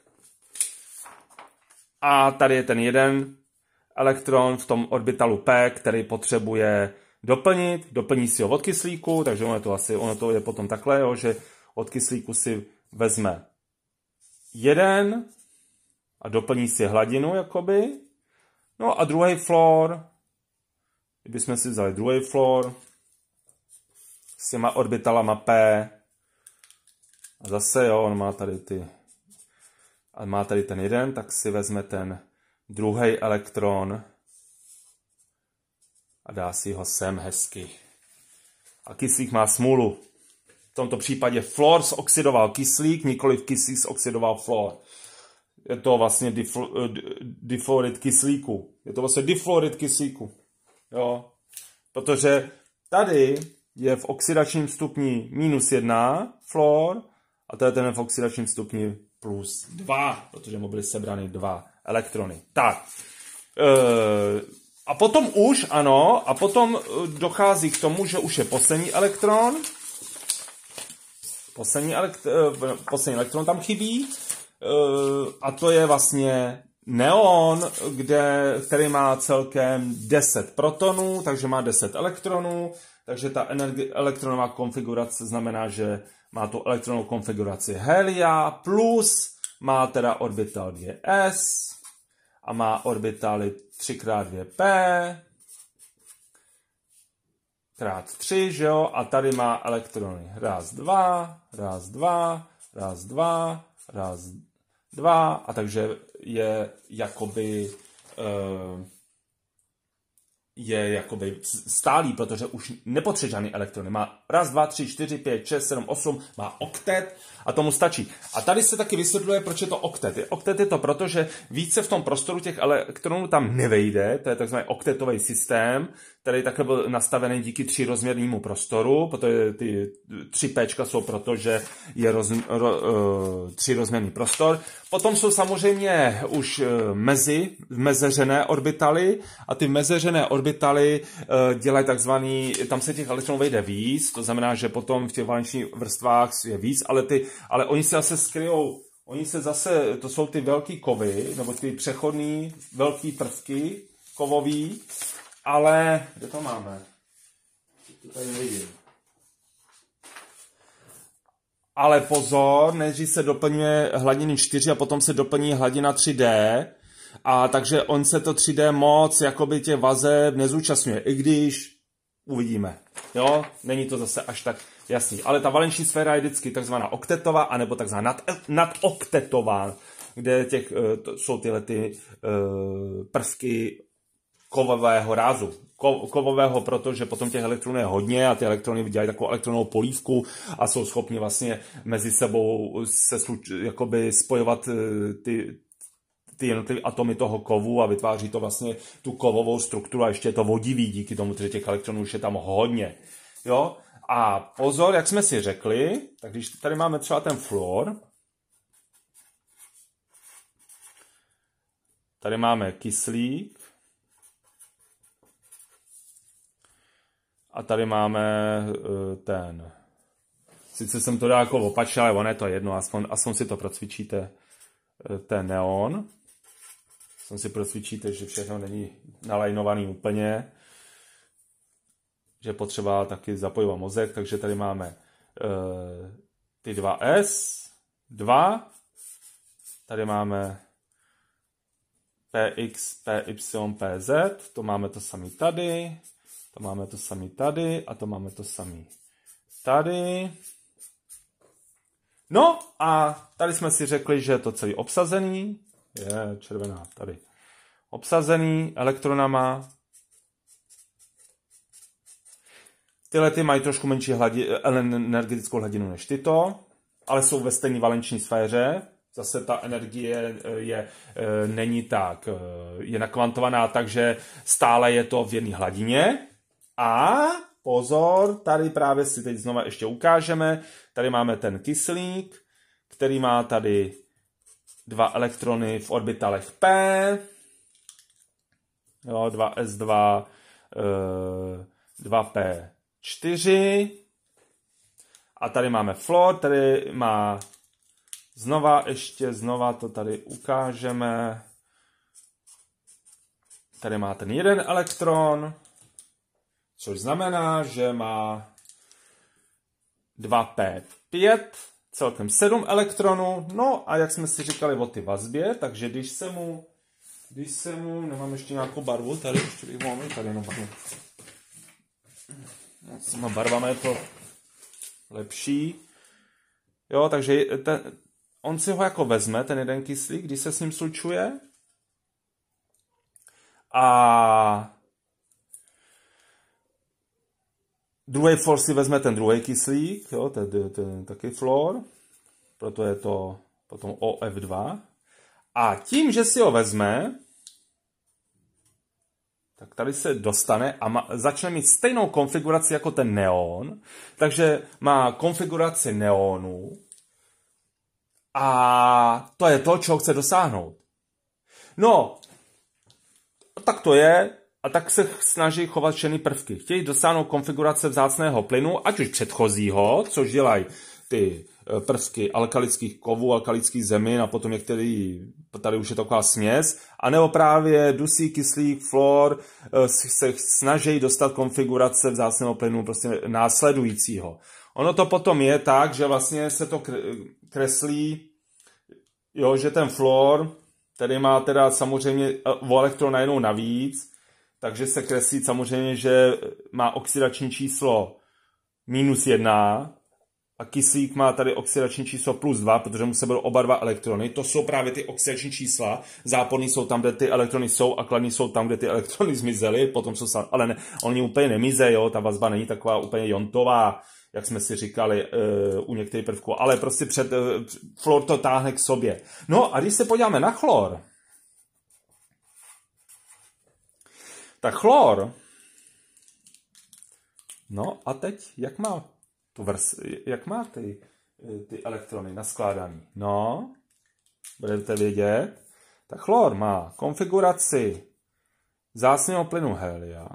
a tady je ten jeden elektron v tom orbitalu P, který potřebuje doplní si ho od kyslíku, takže ono to je potom takhle, jo, že od kyslíku si vezme jeden a doplní si hladinu, jakoby. No a druhý fluor, kdybychom si vzali druhý fluor s těma orbitalama P a zase, jo, on má tady ten jeden, tak si vezme ten druhý elektron a dá si ho sem hezky. A kyslík má smůlu. V tomto případě fluor zoxidoval kyslík, nikoliv kyslík zoxidoval fluor. Je to vlastně difluorid kyslíku. Je to vlastně difluorid kyslíku. Jo? Protože tady je v oxidačním stupni -1 fluor a tady ten je v oxidačním stupni +2, protože mu byly sebrany 2 elektrony. Tak. A potom dochází k tomu, že už je poslední elektron. Poslední elektron tam chybí. A to je vlastně neon, který má celkem 10 protonů, takže má 10 elektronů, takže ta elektronová konfigurace znamená, že má tu elektronovou konfiguraci helia, plus má teda orbital 2s a má orbitaly 3x2p krát 3, že jo, a tady má elektrony raz, dva, raz, dva, raz, dva, raz, dva, a takže je jakoby stálý, protože už nepotřebuje žádný elektrony. Má raz, dva, tři, čtyři, pět, šest, sedm, osm, má oktet a tomu stačí. A tady se taky vysvětluje, proč je to oktet. Oktet je to proto, že více v tom prostoru těch elektronů tam nevejde, to je takzvaný oktetový systém, který takhle byl nastavený díky třirozměrnému prostoru, protože ty 3P jsou proto, že je třirozměrný prostor. Potom jsou samozřejmě už mezeřené orbitaly a ty mezeřené orbitaly dělají takzvaný, tam se těch elektronů vejde víc, to znamená, že potom v těch valenčních vrstvách je víc, ale oni se zase skryjou, to jsou ty velký kovy, nebo ty přechodný velký prvky kovový, ale kde to máme? To tady nevidím. Ale pozor, nejdřív se doplňuje hladiny 4 a potom se doplní hladina 3D. A takže on se to 3D moc jakoby těch vazeb nezúčastňuje, i když uvidíme. Jo, není to zase až tak jasný. Ale ta valenční sféra je vždycky takzvaná oktetová, anebo takzvaná nadoktetová, kde jsou tyhle prvky kovového rázu. Kovového, protože potom těch elektronů je hodně a ty elektrony dělají takovou elektronovou polívku a jsou schopni vlastně mezi sebou se jakoby spojovat ty jednotlivé atomy toho kovu a vytváří to vlastně tu kovovou strukturu a ještě je to vodivý díky tomu, že těch elektronů už je tam hodně. Jo? A pozor, jak jsme si řekli, tak když tady máme třeba ten fluor, tady máme kyslík, a tady máme sice jsem to dal jako opačně, ale ono je to jedno, aspoň si to procvičíte, ten neon. Aspoň si procvičíte, že všechno není nalajnovaný úplně, že potřeba taky zapojovat mozek, takže tady máme ty 2S, 2, tady máme PX, PY, PZ, to máme to samý tady, to máme to samý tady a to máme to samý tady. No a tady jsme si řekli, že je to celý obsazený. Je červená tady. Obsazený elektronama. Tyhle ty mají trošku menší energetickou hladinu než tyto, ale jsou ve stejné valenční sféře. Zase ta energie není tak, je nakvantovaná, takže stále je to v jedné hladině. A pozor, tady právě si teď znova ještě ukážeme, tady máme ten kyslík, který má tady 2 elektrony v orbitalech P, jo, 2s2, 2p4, a tady máme fluor, tady má znova to tady ukážeme, tady má ten jeden elektron, což znamená, že má 2p5, celkem 7 elektronů. No a jak jsme si říkali o ty vazbě, takže když se mu nemám ještě nějakou barvu, tady ještě bych mohl, tady jenom barvu. S těma barvami je to lepší. Jo, takže on si ho jako vezme, ten jeden kyslík, když se s ním slučuje. A druhý fluor si vezme ten druhý kyslík, jo, ten taky fluor, proto je to potom OF2. A tím, že si ho vezme, tak tady se dostane a začne mít stejnou konfiguraci jako ten neon, takže má konfiguraci neonu a to je to, čeho chce dosáhnout. No, tak to je. A tak se snaží chovat všechny prvky. Chtějí dosáhnout konfigurace vzácného plynu, ať už předchozího, což dělají ty prvky alkalických kovů, alkalických zemin a potom tady už je taková směs, anebo právě dusík, kyslík, fluor se snaží dostat konfigurace vzácného plynu prostě následujícího. Ono to potom je tak, že vlastně se to kreslí, jo, že ten fluor, který má teda samozřejmě o elektron najednou navíc, takže se kreslí samozřejmě, že má oxidační číslo -1 a kyslík má tady oxidační číslo +2, protože mu se budou oba dva elektrony. To jsou právě ty oxidační čísla. Záporný jsou tam, kde ty elektrony jsou a kladný jsou tam, kde ty elektrony zmizely. Potom jsou, ale ne, oni úplně nemizí, jo, ta vazba není taková úplně jontová, jak jsme si říkali u některých prvků, ale prostě fluor to táhne k sobě. No a když se podíváme na chlor, tak chlor, no a teď, jak má ty elektrony naskládaný? No, budete vědět, tak chlor má konfiguraci vzácného plynu helia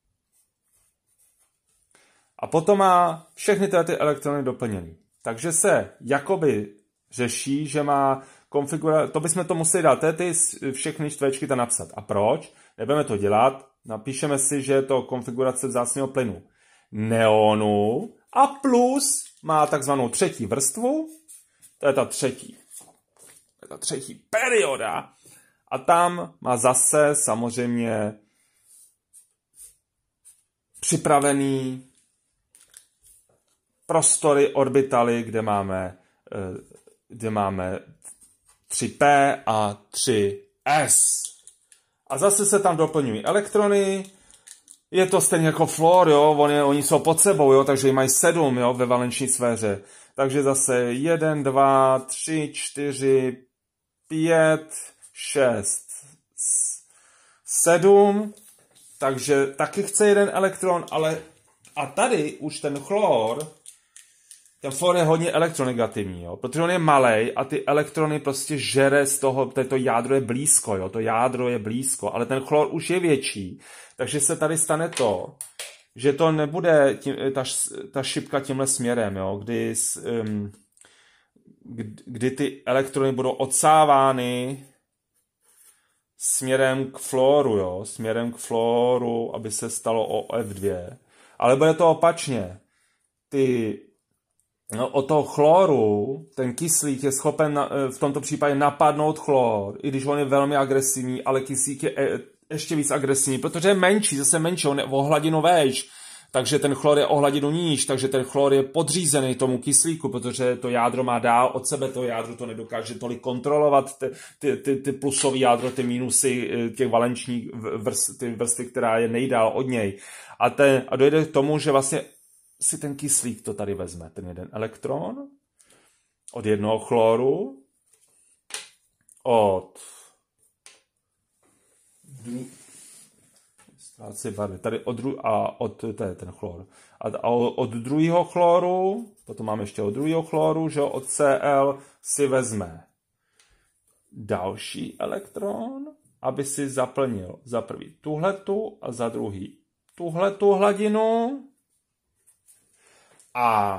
a potom má všechny ty elektrony doplněný. Takže se jakoby řeší, že má konfiguraci, to bychom to museli dát, ty všechny čtverečky tam napsat. A proč? Nebudeme to dělat, napíšeme si, že je to konfigurace vzácného plynu neonu a plus má takzvanou třetí vrstvu, to je ta třetí perioda a tam má zase samozřejmě připravený prostory, orbitaly, kde máme 3p a 3s. A zase se tam doplňují elektrony. Je to stejně jako fluor, jo, oni jsou pod sebou, jo, takže mají 7, jo, ve valenční sféře. Takže zase 1, 2, 3, 4, 5, 6, 7. Takže taky chce jeden elektron, ale a tady už ten fluor je hodně elektronegativní, jo, protože on je malej a ty elektrony prostě žere z toho, to jádro je blízko, jo, to jádro je blízko, ale ten chlor už je větší, takže se tady stane to, že to nebude ta šipka tímhle směrem, jo, kdy ty elektrony budou odsávány směrem k fluoru, jo, aby se stalo OF2, ale bude to opačně. Od toho chloru ten kyslík je schopen v tomto případě napadnout chlor, i když on je velmi agresivní, ale kyslík je ještě víc agresivní, protože je menší, on je o hladinu vejš, takže ten chlor je o hladinu níž, takže ten chlor je podřízený tomu kyslíku, protože to jádro má dál od sebe, to jádro to nedokáže tolik kontrolovat, ty plusový jádro, ty mínusy těch valenčních vrstvy, která je nejdál od něj. A dojde k tomu, že vlastně si ten kyslík to tady vezme, ten jeden elektron od jednoho chloru, to je ten chlor. A od druhého chloru, potom máme ještě od druhého chloru, že od Cl si vezme další elektron, aby si zaplnil za prvý tuhletu a za druhý tuhletu hladinu. A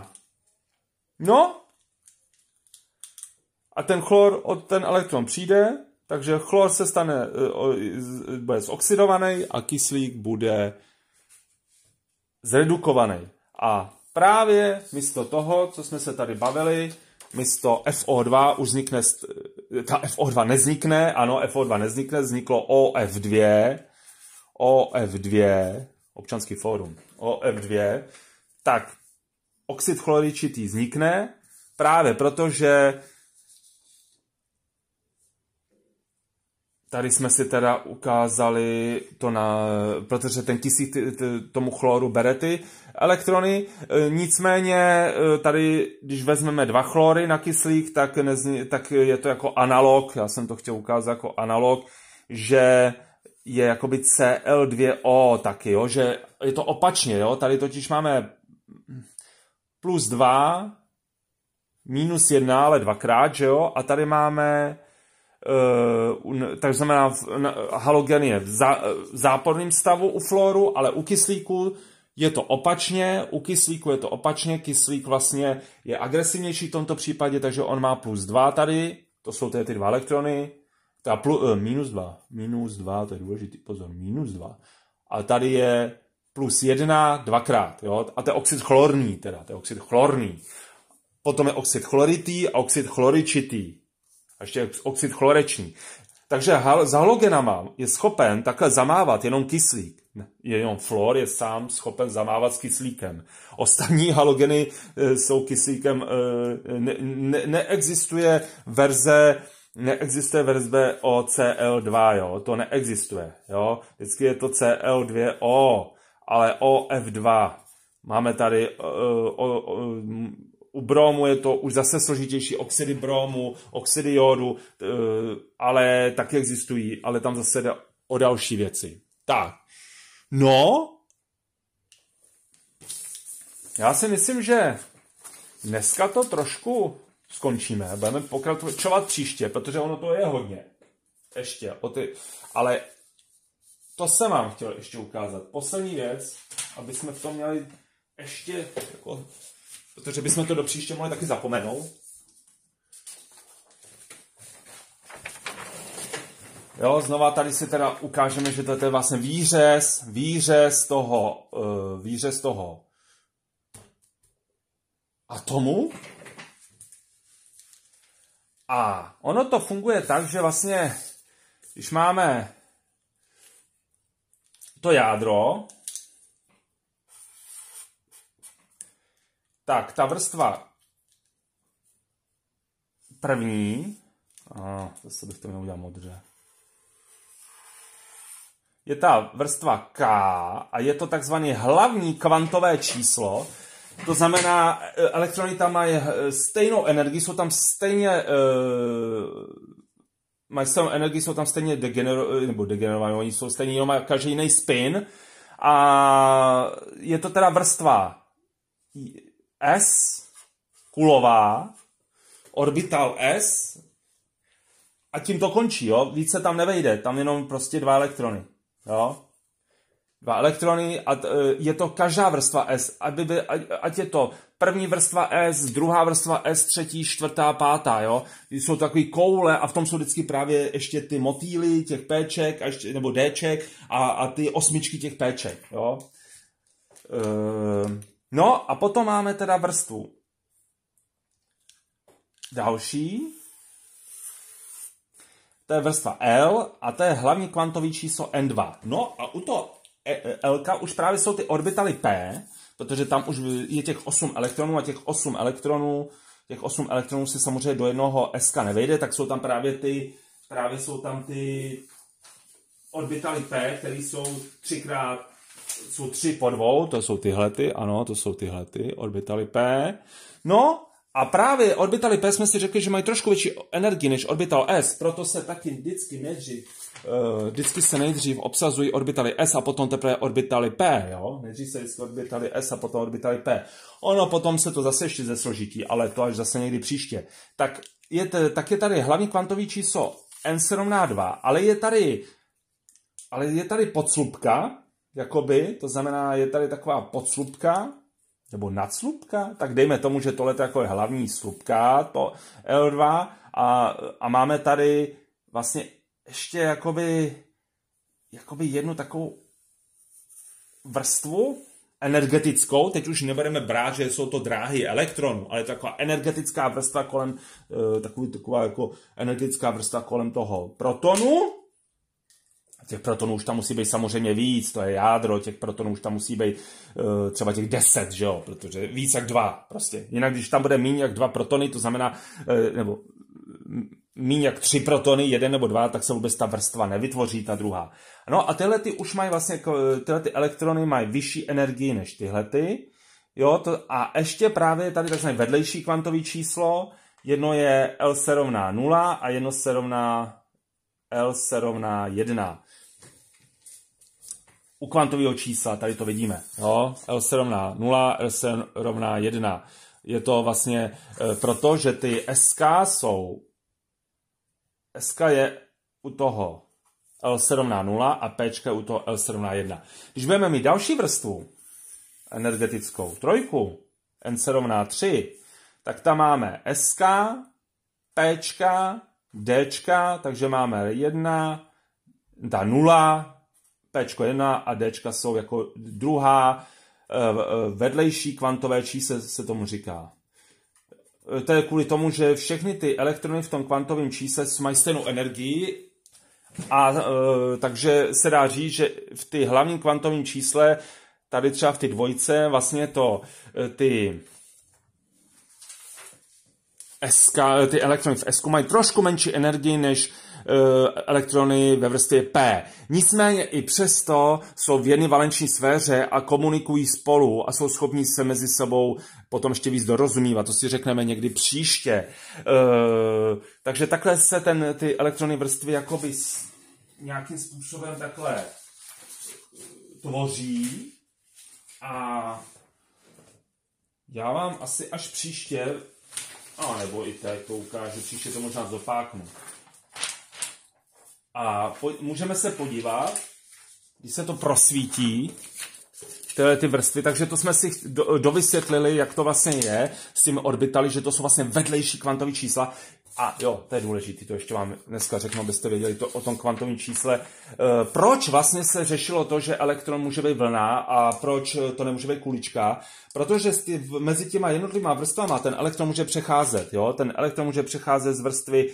ten chlor ten elektron přijde, takže chlor se bude zoxidovaný a kyslík bude zredukovaný. A právě místo toho, co jsme se tady bavili, místo FO2 už vznikne, ta FO2 nevznikne, ano, FO2 nevznikne, vzniklo OF2, občanský fórum, OF2, tak oxid chloričitý vznikne právě proto, že tady jsme si teda ukázali to protože ten kyslík tomu chloru bere ty elektrony, nicméně tady, když vezmeme 2 chlory na kyslík, tak je to jako analog, já jsem to chtěl ukázat jako analog, že je jakoby Cl2O taky, jo, že je to opačně, jo, tady totiž máme +2, -1, ale dvakrát, že jo? A tady máme, tak znamená, halogen je v záporném stavu u fluoru, ale u kyslíku je to opačně, u kyslíku je to opačně, kyslík vlastně je agresivnější v tomto případě, takže on má +2 tady, to jsou ty 2 elektrony, -2, to je důležitý, pozor, -2. A tady je +1 dvakrát, jo, a to je oxid chlorný, to je oxid chlorný. Potom je oxid chloritý a oxid chloričitý. A ještě oxid chlorečný. Takže s halogenama je schopen takhle zamávat jenom kyslík. Jenom fluor je sám schopen zamávat s kyslíkem. Ostatní halogeny jsou kyslíkem, neexistuje verze OCl2, jo, to neexistuje, jo. Vždycky je to Cl2O, ale OF2. Máme tady u bromu je to už zase složitější, oxidy bromu, oxidy jodu, ale taky existují, ale tam zase jde o další věci. Tak, no, já si myslím, že dneska to trošku skončíme, budeme pokračovat příště, protože ono to je hodně. Ještě, ale to jsem vám chtěl ještě ukázat. Poslední věc, aby jsme v tom měli ještě jako... Protože bychom to do příště mohli taky zapomenout. Jo, znova tady si teda ukážeme, že to je vlastně výřez toho atomu. A ono to funguje tak, že vlastně, když máme to jádro, tak ta vrstva první, zase bych to měl udělat modře, je ta vrstva K a je to takzvané hlavní kvantové číslo, to znamená, elektrony tam mají stejnou energii, jsou tam stejně degenerované, oni jsou stejně, jenom mají každý jiný spin a je to teda vrstva S, kulová, orbital S a tím to končí, jo, víc se tam nevejde, tam jenom prostě 2 elektrony, jo. 2 elektrony a je to každá vrstva S, ať je to první vrstva S, druhá vrstva S, třetí, čtvrtá, pátá, jo. Jsou takový koule a v tom jsou vždycky právě ještě ty motýly těch Pček, nebo Dček a ty osmičky těch Pček, jo. No a potom máme teda vrstvu další, to je vrstva L a to je hlavní kvantový číslo N2. No a u toho L už právě jsou ty orbitaly P, protože tam už je těch 8 elektronů a těch 8 elektronů se samozřejmě do jednoho SK nevejde, tak jsou tam právě ty orbitaly P, které jsou 3 po 2, to jsou tyhlety, ano, to jsou tyhlety, orbitaly P. No a právě orbitaly P jsme si řekli, že mají trošku větší energii než orbital S, proto se taky vždycky se nejdřív obsazují orbitaly S a potom teprve orbitaly P, jo? Nejdřív se vždycky orbitaly S a potom orbitaly P. Ono potom se to zase ještě zesložití, ale to až zase někdy příště. Tak je tady hlavní kvantový číslo N se rovná 2, ale je tady podslupka, jakoby, to znamená, je tady taková podslupka, nebo nadslupka, tak dejme tomu, že tohle je jako hlavní slupka, to L2, a máme tady vlastně ještě jakoby jednu takovou vrstvu energetickou, teď už nebudeme brát, že jsou to dráhy elektronů, ale je to taková energetická vrstva kolem, taková jako energetická vrstva kolem toho protonu. Těch protonů už tam musí být samozřejmě víc, to je jádro, těch protonů už tam musí být třeba těch 10, že jo, protože víc jak 2 prostě. Jinak když tam bude méně jak 2 protony, to znamená, nebo méně jak 3 protony, 1 nebo 2, tak se vůbec ta vrstva nevytvoří, ta druhá. No a tyhle ty už mají vlastně, tyhle ty elektrony mají vyšší energii než tyhle ty, jo, a ještě právě tady takzvané vedlejší kvantový číslo, jedno je L se rovná 0 a jedno se rovná L se rovná 1. U kvantového čísla, tady to vidíme, jo? L se rovná 0, L se rovná 1. Je to vlastně proto, že ty SK je u toho L se rovná 0 a P je u toho L se rovná 1. Když budeme mít další vrstvu, energetickou trojku, n se rovná 3, tak tam máme SK, Pčka, Dčka, takže máme 1, ta 0, Pčko 1 a Dčka jsou jako druhá vedlejší kvantové číslo, se tomu říká. To je kvůli tomu, že všechny ty elektrony v tom kvantovém čísle mají stejnou energii a takže se dá říct, že v ty hlavním kvantovém čísle, tady třeba v ty dvojce, vlastně to ty ty elektrony v S mají trošku menší energii než elektrony ve vrstvě P. Nicméně i přesto jsou v jedné valenční sféře a komunikují spolu a jsou schopni se mezi sebou potom ještě víc dorozumívat. To si řekneme někdy příště. Takže takhle se ty elektrony vrstvy jakoby nějakým způsobem takhle tvoří a já vám asi až příště, a nebo i teď to ukážu, příště to možná zopáknu. A můžeme se podívat, když se to prosvítí, tyhle ty vrstvy, takže to jsme si dovysvětlili, jak to vlastně je s těmi orbitaly, že to jsou vlastně vedlejší kvantové čísla. A jo, to je důležité, to ještě vám dneska řeknu, abyste věděli to o tom kvantovém čísle. Proč vlastně se řešilo to, že elektron může být vlna a proč to nemůže být kulička? Protože mezi těma jednotlivými vrstvama ten elektron může přecházet. Jo? Ten elektron může přecházet z vrstvy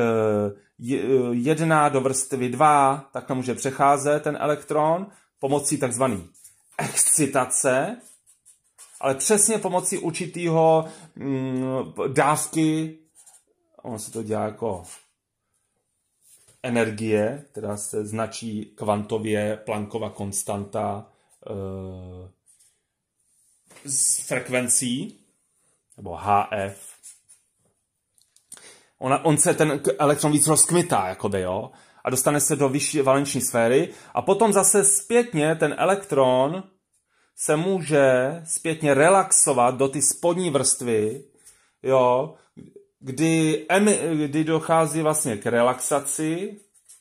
1 do vrstvy 2, takhle může přecházet ten elektron pomocí takzvané excitace, ale přesně pomocí určitého dávky. Ono se to dělá jako energie, která se značí kvantově Planckova konstanta s frekvencí, nebo HF. On se ten elektron víc rozkmitá, jakoby, jo, a dostane se do vyšší valenční sféry a potom zase zpětně ten elektron se může zpětně relaxovat do ty spodní vrstvy, jo, kdy dochází vlastně k relaxaci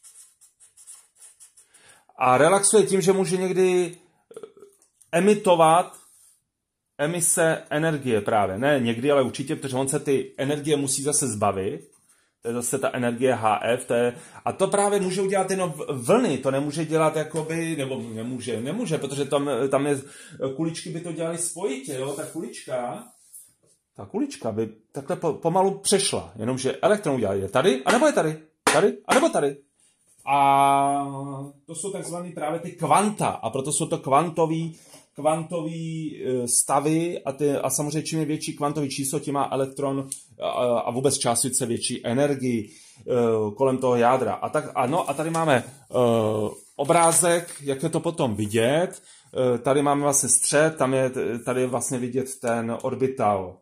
a relaxuje tím, že může někdy emitovat emise energie právě. Ne někdy, ale určitě, protože on se ty energie musí zase zbavit. To je zase ta energie HF. A to právě může udělat jenom vlny. To nemůže dělat jakoby, nebo nemůže, protože tam je, kuličky by to dělaly spojitě, jo, ta kulička by takhle pomalu přešla, jenomže elektron udělá je tady, anebo je tady, anebo tady. A to jsou takzvané právě ty kvanta, a proto jsou to kvantový stavy a samozřejmě čím je větší kvantový číslo, tím má elektron a vůbec částice větší energii kolem toho jádra. A tady máme obrázek, jak je to potom vidět. Tady máme vlastně střed, tady je vlastně vidět ten orbital.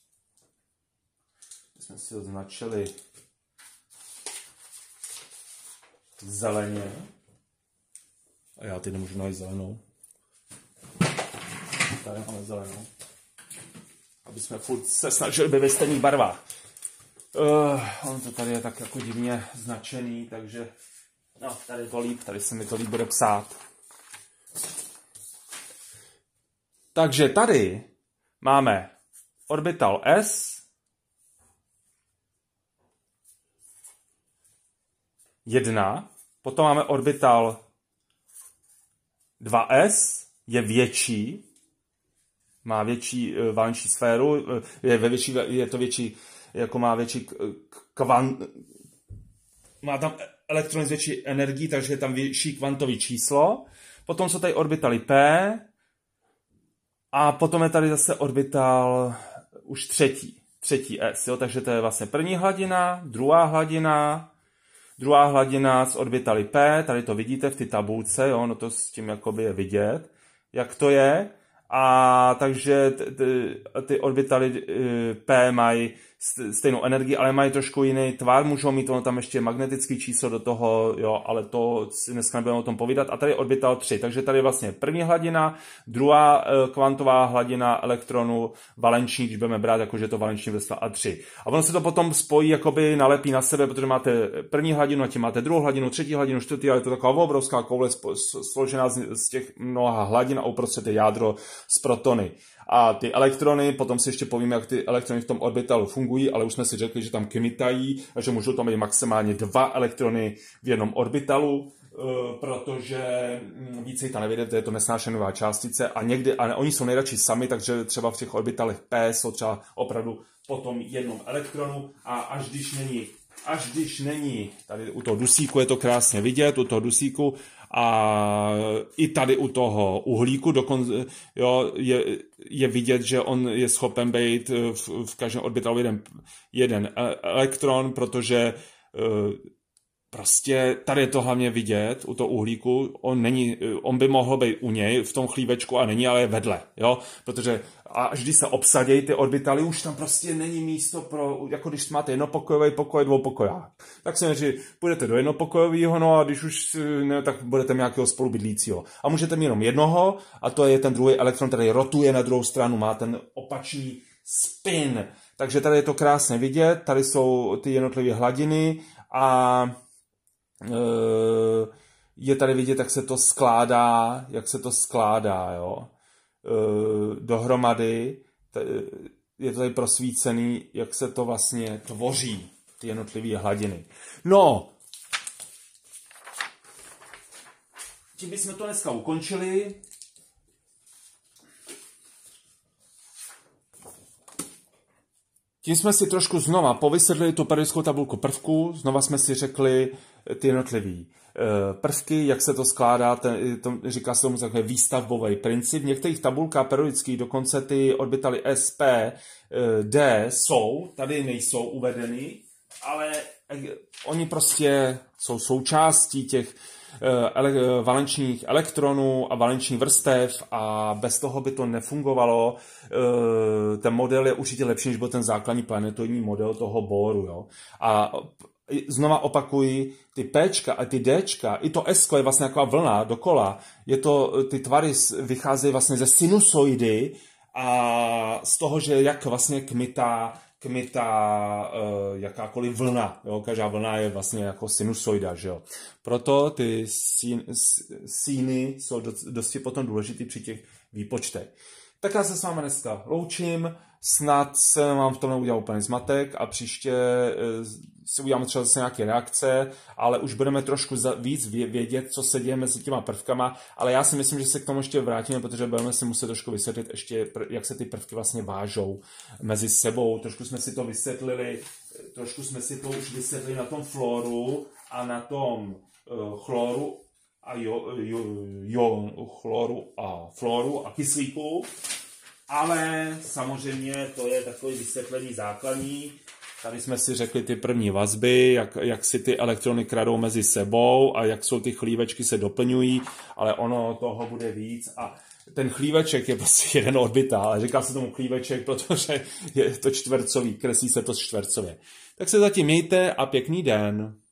Jsme si označili zeleně. A já teď nemůžu najít zelenou. Tady máme zelenou. Aby jsme furt se snažili být ve stejných barvách. On to tady je tak jako divně značený, takže no, tady je to líp, tady se mi to líp bude psát. Takže tady máme orbital S, 1, potom máme orbital 2s, je větší, má větší valenční sféru, je to větší, jako má větší má tam elektrony s větší energií, takže je tam větší kvantový číslo. Potom jsou tady orbitaly P a potom je tady zase orbital už třetí S, jo? Takže to je vlastně první hladina, druhá hladina s orbitaly P, tady to vidíte v té tabulce, jo? No to s tím jakoby je vidět, jak to je. A takže ty orbitaly P mají stejnou energii, ale mají trošku jiný tvar, můžou mít ono tam ještě magnetický číslo do toho, jo, ale to si dneska nebudeme o tom povídat. A tady orbital 3, takže tady je vlastně první hladina, druhá kvantová hladina elektronu, valenční, když budeme brát, jakože to valenční vrstva a 3. A ono se to potom spojí, jakoby nalepí na sebe, protože máte první hladinu, a tím máte druhou hladinu, třetí hladinu, čtvrtý, ale je to taková obrovská koule složená z těch mnoha hladin a uprostřed je jádro z protony. A ty elektrony, potom si ještě povíme, jak ty elektrony v tom orbitalu fungují, ale už jsme si řekli, že tam kmitají a že můžou tam být maximálně 2 elektrony v jednom orbitalu, protože více jich tam nevědět, je to nesnášenová částice a někdy, a oni jsou nejradši sami, takže třeba v těch orbitalech P jsou třeba opravdu potom jednom elektronu a až když není, tady u toho dusíku je to krásně vidět, u toho dusíku a i tady u toho uhlíku dokonce, jo, je vidět, že on je schopen být v každém orbitalu jeden elektron, protože prostě tady je to hlavně vidět u toho uhlíku, on by mohl být u něj v tom chlívečku a není, ale je vedle, jo, protože až když se obsadějí ty orbitaly, už tam prostě není místo pro, jako když máte jednopokojový pokoj, dvoupokoják. Tak si že půjdete do jednopokojového, no a když už ne, tak budete nějakého spolubydlícího. A můžete mít jenom jednoho, a to je ten druhý elektron, který rotuje na druhou stranu, má ten opačný spin. Takže tady je to krásně vidět, tady jsou ty jednotlivé hladiny a je tady vidět, jak se to skládá, jo, dohromady, je to tady prosvícený, jak se to vlastně tvoří, ty jednotlivé hladiny. No, tím bychom to dneska ukončili. Tím jsme si trošku znova povysvětlili tu periodickou tabulku prvků, znova jsme si řekli ty jednotlivé prvky, jak se to skládá, říká se tomu takový výstavbový princip. V některých tabulkách periodických dokonce ty orbitaly S, P, D jsou, tady nejsou uvedeny, ale oni prostě jsou součástí těch valenčních elektronů a valenčních vrstev a bez toho by to nefungovalo. Ten model je určitě lepší, než byl ten základní planetoidní model toho Boru. Jo? A znova opakuji, ty Pčka a ty Dčka, i to S je vlastně taková vlna dokola, ty tvary vycházejí vlastně ze sinusoidy a z toho, že jak vlastně kmitá jakákoliv vlna. Jo? Každá vlna je vlastně jako sinusoida. Že jo? Proto ty síny jsou dosti potom důležitý při těch výpočtech. Tak já se s vámi dneska loučím, snad se vám v tom neudělal úplně zmatek a příště si uděláme třeba zase nějaké reakce, ale už budeme trošku víc vědět, co se děje mezi těma prvkama, ale já si myslím, že se k tomu ještě vrátíme, protože budeme si muset trošku vysvětlit ještě, jak se ty prvky vlastně vážou mezi sebou. Trošku jsme si to už vysvětlili na tom fluoru a na tom chloru a fluoru a kyslíku, ale samozřejmě to je takový vysvětlení základní. Tady jsme si řekli ty první vazby, jak si ty elektrony kradou mezi sebou a jak jsou ty chlívečky se doplňují, ale ono toho bude víc a ten chlíveček je prostě jeden orbitál, ale říká se tomu chlíveček, protože je to čtvercový, kreslí se to čtvercově. Tak se zatím mějte a pěkný den.